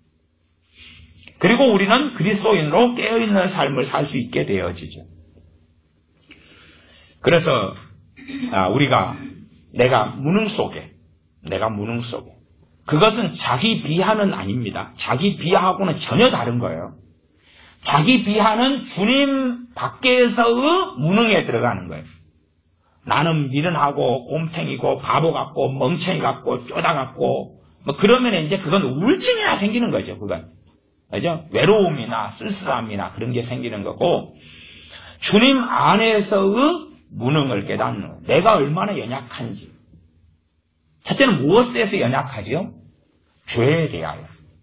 그리고 우리는 그리스도인으로 깨어있는 삶을 살 수 있게 되어지죠. 그래서 우리가 내가 무능 속에 내가 무능 속에 그것은 자기 비하는 아닙니다. 자기 비하하고는 전혀 다른 거예요. 자기 비하는 주님 밖에서의 무능에 들어가는 거예요. 나는 미련하고 곰탱이고 바보 같고 멍청이 같고 쪼다 같고 뭐 그러면 이제 그건 우울증이나 생기는 거죠. 그건 그죠? 외로움이나 쓸쓸함이나 그런 게 생기는 거고 주님 안에서의 무능을 깨닫는 내가 얼마나 연약한지. 첫째는 무엇에 대해서 연약하죠? 죄에 대하여.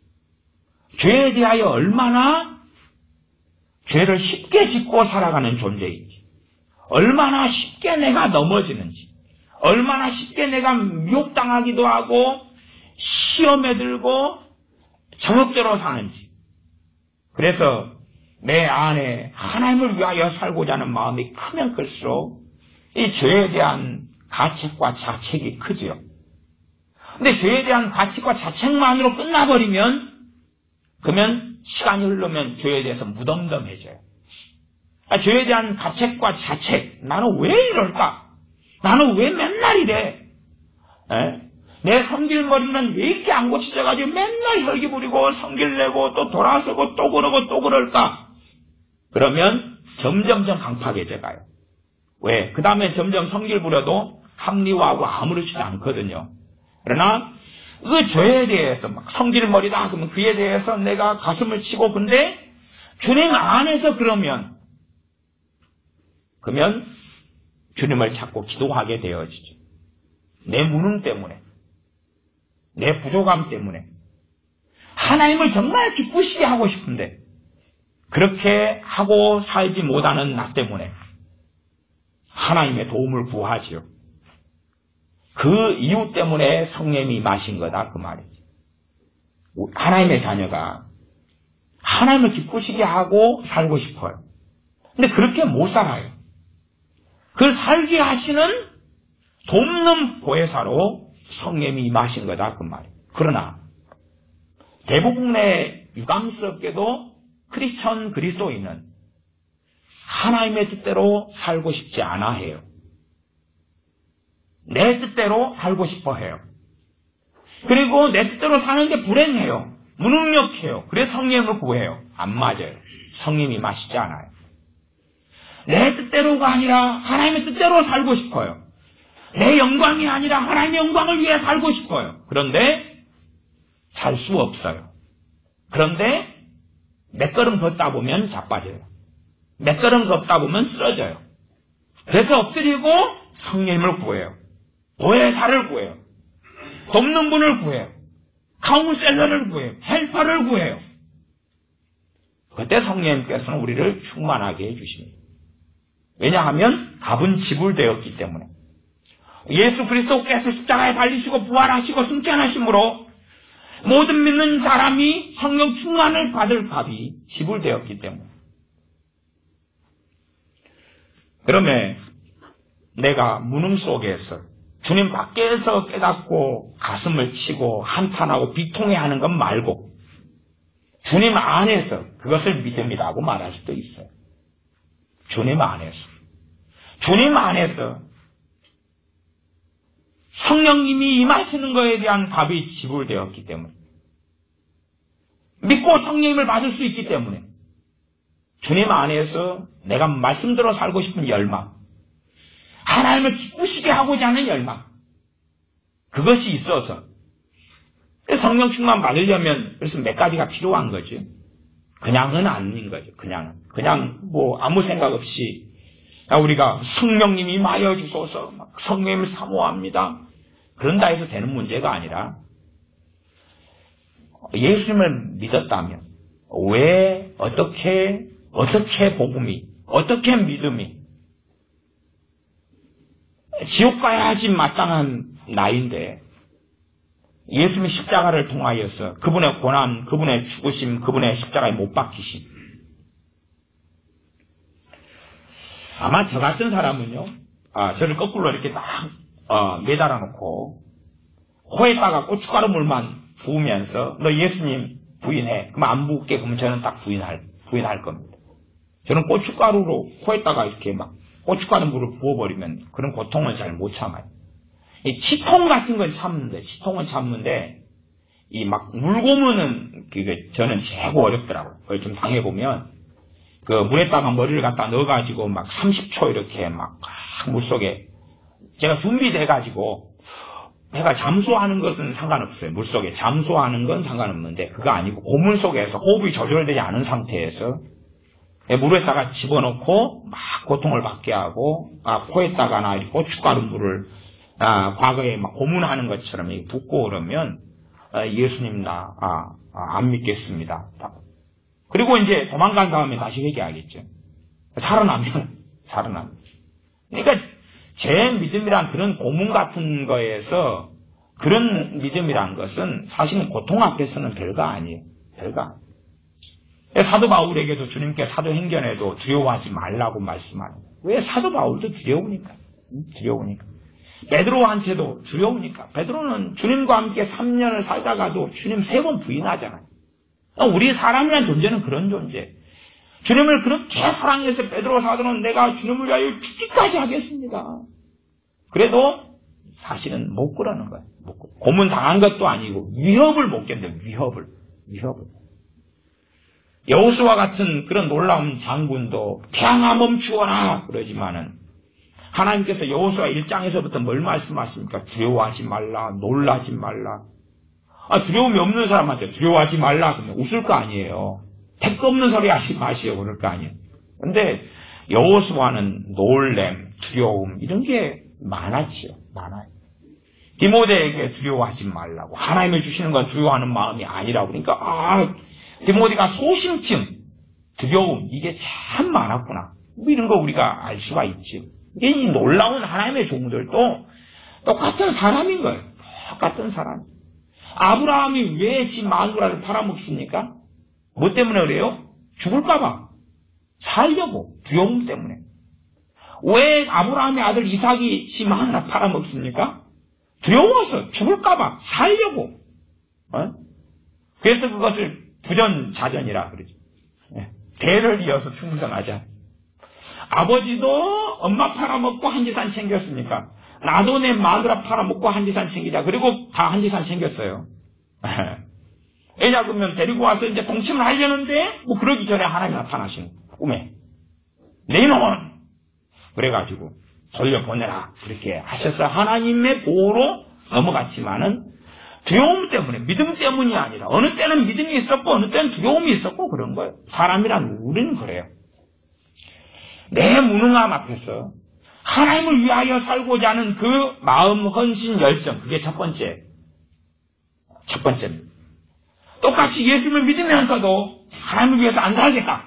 죄에 대하여 얼마나 죄를 쉽게 짓고 살아가는 존재인지, 얼마나 쉽게 내가 넘어지는지, 얼마나 쉽게 내가 미혹당하기도 하고 시험에 들고 정욕대로 사는지. 그래서 내 안에 하나님을 위하여 살고자 하는 마음이 크면 클수록 이 죄에 대한 가책과 자책이 크지요. 근데 죄에 대한 가책과 자책만으로 끝나버리면, 그러면 시간이 흐르면 죄에 대해서 무덤덤해져요. 아, 죄에 대한 가책과 자책, 나는 왜 이럴까? 나는 왜 맨날 이래? 에? 내 성질머리는 왜 이렇게 안 고쳐져가지고 맨날 혈기 부리고 성질 내고 또 돌아서고 또 그러고 또 그럴까? 그러면 점점점 강팍해져 가요. 왜? 그 다음에 점점 성질 부려도 합리화하고 아무렇지도 않거든요. 그러나 그 죄에 대해서 막 성질머리다 그러면 그에 대해서 내가 가슴을 치고, 근데 주님 안에서 그러면 그러면 주님을 찾고 기도하게 되어지죠. 내 무능 때문에, 내 부족함 때문에 하나님을 정말 기쁘시게 하고 싶은데 그렇게 하고 살지 못하는 나 때문에 하나님의 도움을 구하지요. 그 이유 때문에 성령이 임하신 거다 그 말이죠. 하나님의 자녀가 하나님을 기쁘시게 하고 살고 싶어요. 근데 그렇게 못 살아요. 그걸 살게 하시는 돕는 보혜사로 성령이 임하신 거다 그 말이에요. 그러나 대부분의 유감스럽게도 크리스천 그리스도인은 하나님의 뜻대로 살고 싶지 않아 해요. 내 뜻대로 살고 싶어 해요. 그리고 내 뜻대로 사는데 불행해요. 무능력해요. 그래서 성령을 구해요. 안 맞아요. 성령이 마시지 않아요. 내 뜻대로가 아니라 하나님의 뜻대로 살고 싶어요. 내 영광이 아니라 하나님의 영광을 위해 살고 싶어요. 그런데 살 수 없어요. 그런데 몇 걸음 걷다 보면 자빠져요. 몇 걸음 걷다 보면 쓰러져요. 그래서 엎드리고 성령님을 구해요. 보혜사를 구해요. 돕는 분을 구해요. 카운셀러를 구해요. 헬퍼를 구해요. 그때 성령님께서는 우리를 충만하게 해주십니다. 왜냐하면 값은 지불되었기 때문에. 예수 그리스도께서 십자가에 달리시고 부활하시고 승천하심으로 모든 믿는 사람이 성령 충만을 받을 값이 지불되었기 때문에. 그러면 내가 무능 속에서 주님 밖에서 깨닫고 가슴을 치고 한탄하고 비통해하는 것 말고 주님 안에서 그것을 믿음이라고 말할 수도 있어요. 주님 안에서. 주님 안에서 성령님이 임하시는 것에 대한 값이 지불되었기 때문에, 믿고 성령님을 받을 수 있기 때문에 주님 안에서 내가 말씀대로 살고 싶은 열망, 하나님을 기쁘시게 하고자 하는 열망, 그것이 있어서 성령 충만 받으려면 그래서 몇 가지가 필요한 거지. 그냥은 아닌 거죠. 그냥 그냥 뭐 아무 생각 없이 우리가 성령님이 임하여 주소서, 성령님을 사모합니다, 그런다 해서 되는 문제가 아니라 예수님을 믿었다면 왜 어떻게 어떻게 복음이 어떻게 믿음이 지옥 가야지 마땅한 나인데 예수님의 십자가를 통하여서 그분의 고난, 그분의 죽으심, 그분의 십자가에 못 박히심. 아마 저 같은 사람은요, 아, 저를 거꾸로 이렇게 딱 어, 매달아 놓고 코에다가 고춧가루 물만 부으면서 너 예수님 부인해. 그럼 안 부을게. 그러면 저는 딱 부인할 부인할 겁니다. 저는 고춧가루로 코에다가 이렇게 막 고춧가루 물을 부어버리면 그런 고통을 잘 못 참아요. 이 치통 같은 건 참는데, 치통은 참는데, 이 막 물고문은 그게 저는 최고 어렵더라고요. 그걸 좀 당해보면, 그 물에다가 머리를 갖다 넣어가지고 막 삼십 초 이렇게 막 물속에, 제가 준비돼가지고, 내가 잠수하는 것은 상관없어요. 물속에 잠수하는 건 상관없는데, 그거 아니고 고문 속에서 호흡이 조절되지 않은 상태에서, 물에다가 집어넣고 막 고통을 받게 하고, 아, 코에다가나 고춧가루 물을 아, 과거에 막 고문하는 것처럼 붓고 그러면 예수님 나, 아, 아, 안 믿겠습니다. 그리고 이제 도망간 다음에 다시 회개하겠죠. 살아나면, 살아나면. 그러니까 제 믿음이란 그런 고문 같은 거에서 그런 믿음이란 것은 사실은 고통 앞에서는 별거 아니에요. 별거 아니에요. 사도 바울에게도 주님께 사도행전에도 두려워하지 말라고 말씀하는 거예요. 왜? 사도 바울도 두려우니까. 두려우니까. 베드로한테도 두려우니까. 베드로는 주님과 함께 삼 년을 살다가도 주님 세 번 부인하잖아요. 우리 사람이란 존재는 그런 존재. 주님을 그렇게 사랑해서 베드로 사도는 내가 주님을 위하여 죽기까지 하겠습니다. 그래도 사실은 못 그러는 거예요. 못 그러. 고문 당한 것도 아니고 위협을 못 견뎌요. 위협을. 위협을. 여호수아 같은 그런 놀라운 장군도 태양아 멈추어라 그러지만은 하나님께서 여호수아 일 장에서부터 뭘 말씀하십니까? 두려워하지 말라, 놀라지 말라. 아, 두려움이 없는 사람한테 두려워하지 말라 그러면 웃을 거 아니에요. 택도 없는 소리 하지 마시오 그럴 거 아니에요. 근데 여호수아는 놀램, 두려움 이런 게 많았지요. 많아요. 디모데에게 두려워하지 말라고. 하나님을 주시는 건 두려워하는 마음이 아니라고. 그러니까 아, 디모데가 소심증, 두려움 이게 참 많았구나. 이런 거 우리가 알 수가 있지. 이게 이 놀라운 하나님의 종들도 똑같은 사람인 거예요. 똑같은 사람. 아브라함이 왜 지 마누라를 팔아먹습니까? 뭐 때문에 그래요? 죽을까봐. 살려고. 두려움 때문에. 왜 아브라함의 아들 이삭이 지 마누라 팔아먹습니까? 두려워서 죽을까봐. 살려고. 어? 그래서 그것을 부전자전이라 그러죠. 대를 이어서 충성하자. 아버지도 엄마 팔아먹고 한지산 챙겼으니까 나도 내 마누라 팔아먹고 한지산 챙기자. 그리고 다 한지산 챙겼어요. 왜냐 그러면 데리고 와서 이제 동침을 하려는데 뭐 그러기 전에 하나님 나타나시는 꿈에 내 놈은 그래가지고 돌려보내라 그렇게 하셔서 하나님의 보호로 넘어갔지만은 두려움 때문에, 믿음 때문이 아니라 어느 때는 믿음이 있었고 어느 때는 두려움이 있었고 그런 거예요. 사람이란 우리는 그래요. 내 무능함 앞에서 하나님을 위하여 살고자 하는 그 마음, 헌신, 열정, 그게 첫 번째. 첫 번째입니다. 똑같이 예수님을 믿으면서도 하나님을 위해서 안 살겠다.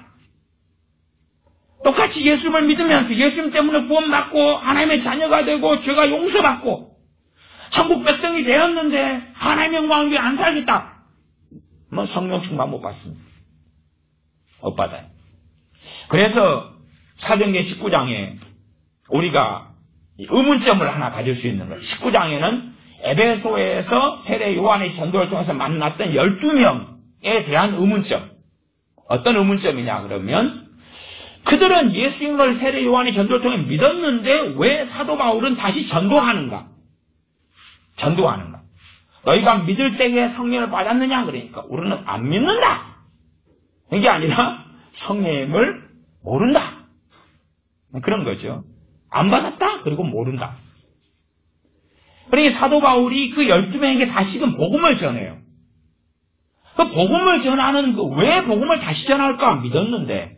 똑같이 예수님을 믿으면서 예수님 때문에 구원받고 하나님의 자녀가 되고 죄가 용서받고 천국 백성이 되었는데 하나님의 영광을 위해 안 살겠다. 뭐 성령 충만 못 받습니다. 못 받아요. 그래서 사도행전 십구 장에 우리가 의문점을 하나 가질 수 있는 거예요. 십구 장에는 에베소에서 세례 요한의 전도를 통해서 만났던 열두 명에 대한 의문점. 어떤 의문점이냐 그러면 그들은 예수님을 세례 요한의 전도를 통해 믿었는데 왜 사도 바울은 다시 전도하는가? 전도하는가? 너희가 믿을 때에 성령을 받았느냐? 그러니까 우리는 안 믿는다. 이게 아니라 성령을 모른다. 그런 거죠. 안 받았다? 그리고 모른다. 그러니까 사도 바울이 그 열두 명에게 다시금 복음을 전해요. 그 복음을 전하는 그 왜 복음을 다시 전할까? 믿었는데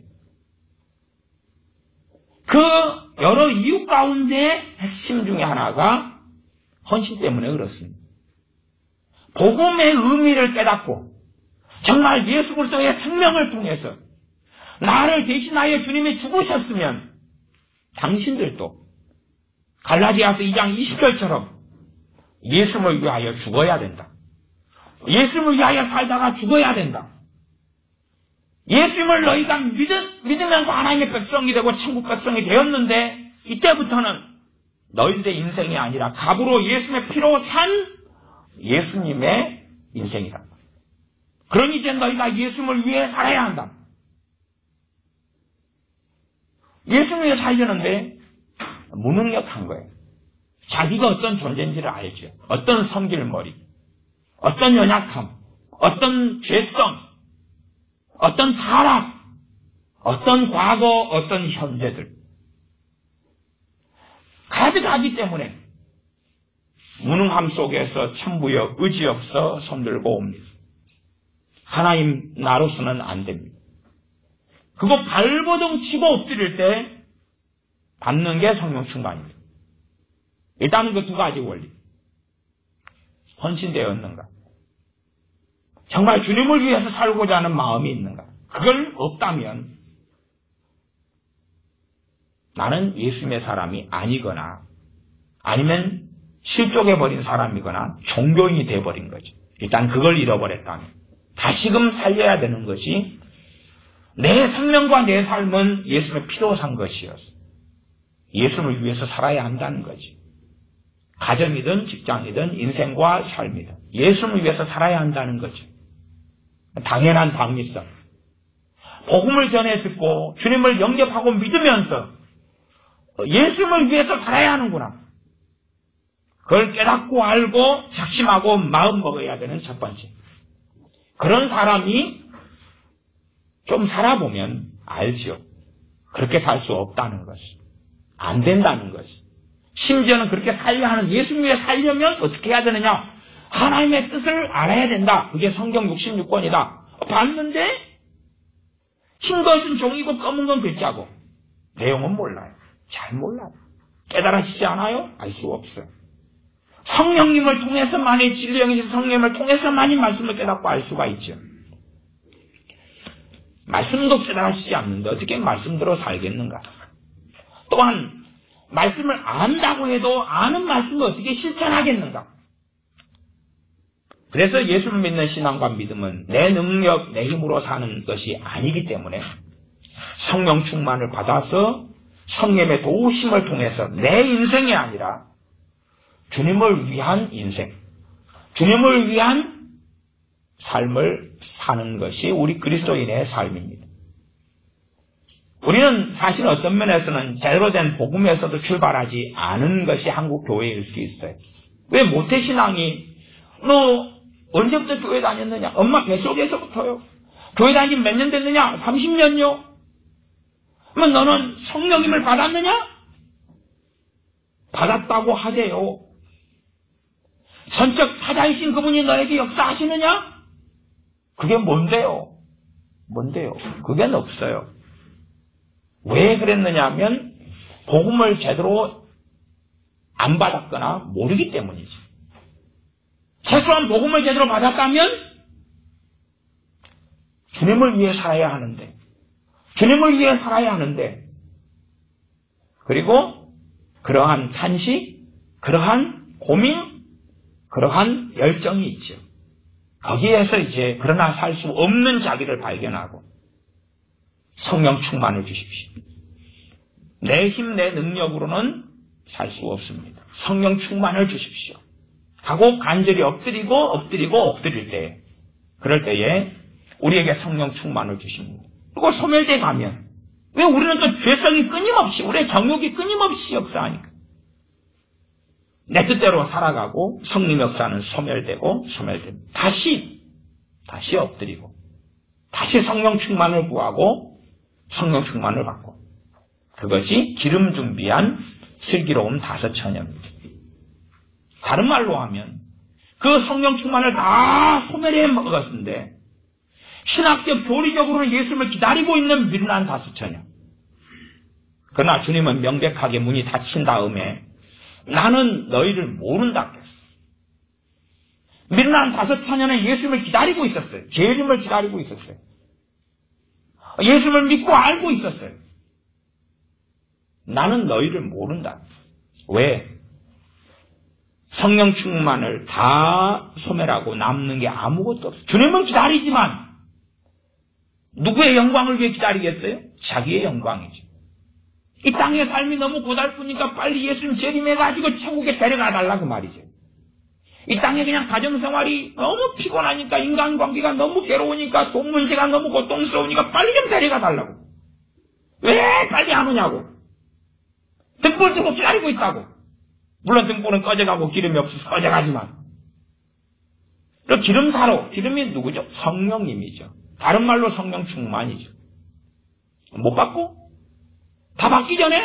그 여러 이유 가운데 핵심 중에 하나가 헌신 때문에 그렇습니다. 복음의 의미를 깨닫고 정말 예수 그리스도의 생명을 통해서 나를 대신하여 주님이 죽으셨으면 당신들도 갈라디아서 이 장 이십 절처럼 예수를 위하여 죽어야 된다. 예수를 위하여 살다가 죽어야 된다. 예수님을 너희가 믿으, 믿으면서 하나님의 백성이 되고 천국 백성이 되었는데 이때부터는 너희들의 인생이 아니라 값으로 예수님의 피로 산 예수님의 인생이다. 그러니 이제 너희가 예수님을 위해 살아야 한다. 예수님을 위해 살려는데 무능력한 거예요. 자기가 어떤 존재인지를 알죠. 어떤 성질머리, 어떤 연약함, 어떤 죄성, 어떤 타락, 어떤 과거, 어떤 현재들 가득하기 때문에 무능함 속에서 천부여 의지 없어 손들고 옵니다. 하나님 나로서는 안 됩니다. 그거 발버둥 치고 엎드릴 때 받는 게 성령 충만입니다. 일단은 그 두 가지 원리. 헌신되었는가? 정말 주님을 위해서 살고자 하는 마음이 있는가? 그걸 없다면 나는 예수님의 사람이 아니거나 아니면 실족해버린 사람이거나 종교인이 돼버린 거죠. 일단 그걸 잃어버렸다면 다시금 살려야 되는 것이 내 생명과 내 삶은 예수님의 피로 산 것이었어. 예수님을 위해서 살아야 한다는 거지. 가정이든 직장이든 인생과 삶이든 예수님을 위해서 살아야 한다는 거죠. 당연한 당위성. 복음을 전해 듣고 주님을 영접하고 믿으면서 예수님을 위해서 살아야 하는구나. 그걸 깨닫고 알고 작심하고 마음 먹어야 되는 첫 번째. 그런 사람이 좀 살아보면 알죠. 그렇게 살 수 없다는 것을. 안 된다는 것을. 심지어는 그렇게 살려 하는 예수님 위해 살려면 어떻게 해야 되느냐? 하나님의 뜻을 알아야 된다. 그게 성경 육십육 권이다. 봤는데 흰 것은 종이고 검은 건 글자고 내용은 몰라요. 잘 몰라요. 깨달아지지 않아요? 알 수 없어요. 성령님을 통해서만이 진리 영이신 성령님을 통해서만이 말씀을 깨닫고 알 수가 있죠. 말씀도 깨달아지지 않는데 어떻게 말씀대로 살겠는가? 또한 말씀을 안다고 해도 아는 말씀을 어떻게 실천하겠는가? 그래서 예수를 믿는 신앙과 믿음은 내 능력, 내 힘으로 사는 것이 아니기 때문에 성령 충만을 받아서 성령의 도우심을 통해서 내 인생이 아니라 주님을 위한 인생, 주님을 위한 삶을 사는 것이 우리 그리스도인의 삶입니다. 우리는 사실 어떤 면에서는 제대로 된 복음에서도 출발하지 않은 것이 한국 교회일 수 있어요. 왜 모태신앙이 너 언제부터 교회 다녔느냐? 엄마 뱃속에서부터요. 교회 다닌 몇 년 됐느냐? 삼십 년요. 그러면 너는 성령님을 받았느냐? 받았다고 하대요. 전적 타자이신 그분이 너에게 역사하시느냐? 그게 뭔데요? 뭔데요? 그게는 없어요. 왜 그랬느냐 하면 복음을 제대로 안 받았거나 모르기 때문이지. 최소한 복음을 제대로 받았다면 주님을 위해 살아야 하는데 주님을 위해 살아야 하는데 그리고 그러한 탄식, 그러한 고민, 그러한 열정이 있죠. 거기에서 이제 그러나 살 수 없는 자기를 발견하고 성령 충만을 주십시오. 내 힘, 내 능력으로는 살 수 없습니다. 성령 충만을 주십시오. 하고 간절히 엎드리고 엎드리고 엎드릴 때 그럴 때에 우리에게 성령 충만을 주십니다. 그리고 소멸돼 가면 왜 우리는 또 죄성이 끊임없이 우리의 정욕이 끊임없이 역사하니까 내 뜻대로 살아가고 성령 역사는 소멸되고 소멸되고 다시 다시 엎드리고 다시 성령 충만을 구하고 성령 충만을 받고 그것이 기름 준비한 슬기로운 다섯 처녀입니다. 다른 말로 하면 그 성령 충만을 다 소멸해 먹었는데 신학적 교리적으로는 예수님을 기다리고 있는 미련한 다섯 처녀. 그러나 주님은 명백하게 문이 닫힌 다음에 나는 너희를 모른다 그랬어요. 미련한 다섯 처녀는 예수님을 기다리고 있었어요. 재림을 기다리고 있었어요. 예수님을 믿고 알고 있었어요. 나는 너희를 모른다. 왜? 성령 충만을 다 소멸하고 남는 게 아무것도 없어요. 주님은 기다리지만 누구의 영광을 위해 기다리겠어요? 자기의 영광이죠. 이 땅의 삶이 너무 고달프니까 빨리 예수님 재림해가지고 천국에 데려가 달라 그 말이죠. 이 땅에 그냥 가정생활이 너무 피곤하니까 인간관계가 너무 괴로우니까 돈 문제가 너무 고통스러우니까 빨리 좀 데려가 달라고. 왜 빨리 안 오냐고. 등불 들고 기다리고 있다고. 물론 등불은 꺼져가고 기름이 없어서 꺼져가지만. 그 기름 사로, 기름이 누구죠? 성령님이죠. 다른 말로 성령 충만이죠. 못 받고? 다 받기 전에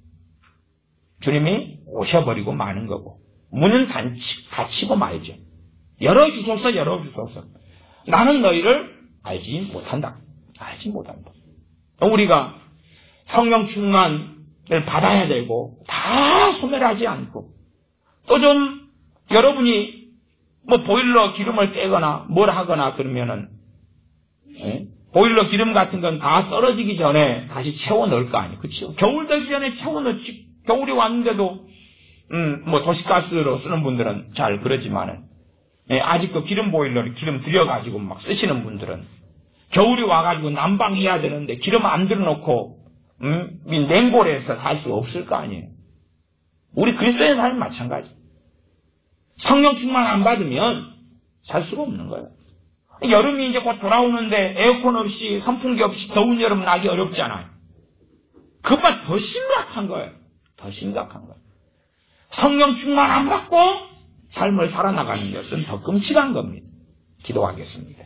주님이 오셔버리고 마는 거고 문은 닫히, 닫히고 말죠. 열어주소서 열어주소서. 나는 너희를 알지 못한다. 알지 못한다. 우리가 성령 충만을 받아야 되고 다 소멸하지 않고 또 좀 여러분이 뭐 보일러 기름을 떼거나 뭘 하거나 그러면은 예? 보일러 기름 같은 건 다 떨어지기 전에 다시 채워 넣을 거 아니에요. 그렇죠? 겨울 되기 전에 채워 넣지. 겨울이 왔는데도 음, 뭐 도시가스로 쓰는 분들은 잘 그러지만은 예, 아직도 기름 보일러를 기름 들여가지고 막 쓰시는 분들은 겨울이 와가지고 난방해야 되는데 기름 안 들어놓고 음, 냉골에서 살 수 없을 거 아니에요. 우리 그리스도인 삶이 마찬가지. 성령 충만 안 받으면 살 수가 없는 거예요. 여름이 이제 곧 돌아오는데 에어컨 없이 선풍기 없이 더운 여름 나기 어렵잖아요. 그것보다 더 심각한 거예요. 더 심각한 거예요. 성령 충만 안 받고 삶을 살아나가는 것은 더 끔찍한 겁니다. 기도하겠습니다.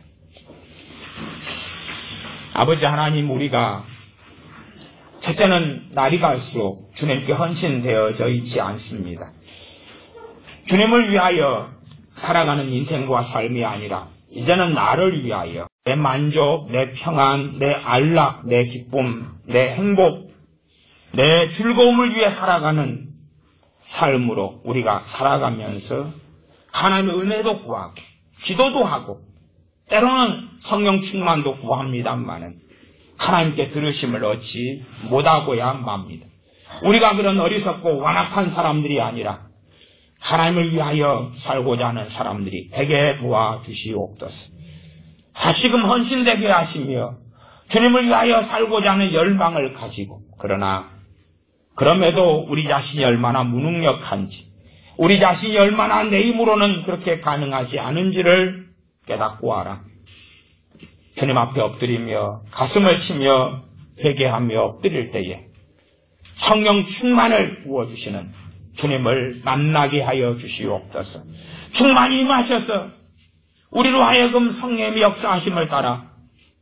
아버지 하나님, 우리가 첫째는 날이 갈수록 주님께 헌신되어져 있지 않습니다. 주님을 위하여 살아가는 인생과 삶이 아니라 이제는 나를 위하여 내 만족, 내 평안, 내 안락, 내 기쁨, 내 행복, 내 즐거움을 위해 살아가는 삶으로 우리가 살아가면서 하나님의 은혜도 구하고 기도도 하고 때로는 성령 충만도 구합니다만은 하나님께 들으심을 얻지 못하고야 맙니다. 우리가 그런 어리석고 완악한 사람들이 아니라 하나님을 위하여 살고자 하는 사람들이 되게 도와주시옵소서. 다시금 헌신되게 하시며 주님을 위하여 살고자 하는 열망을 가지고, 그러나 그럼에도 우리 자신이 얼마나 무능력한지, 우리 자신이 얼마나 내 힘으로는 그렇게 가능하지 않은지를 깨닫고 알아 주님 앞에 엎드리며 가슴을 치며 회개하며 엎드릴 때에 성령 충만을 부어주시는 주님을 만나게 하여 주시옵소서. 충만히 임하셔서 우리로 하여금 성령의 역사하심을 따라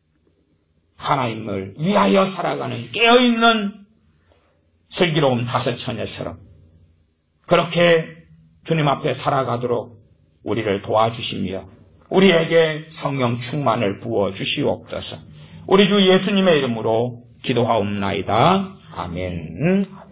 하나님을 위하여 살아가는 깨어있는 슬기로운 다섯 처녀처럼 그렇게 주님 앞에 살아가도록 우리를 도와주시며 우리에게 성령 충만을 부어주시옵소서. 우리 주 예수님의 이름으로 기도하옵나이다. 아멘.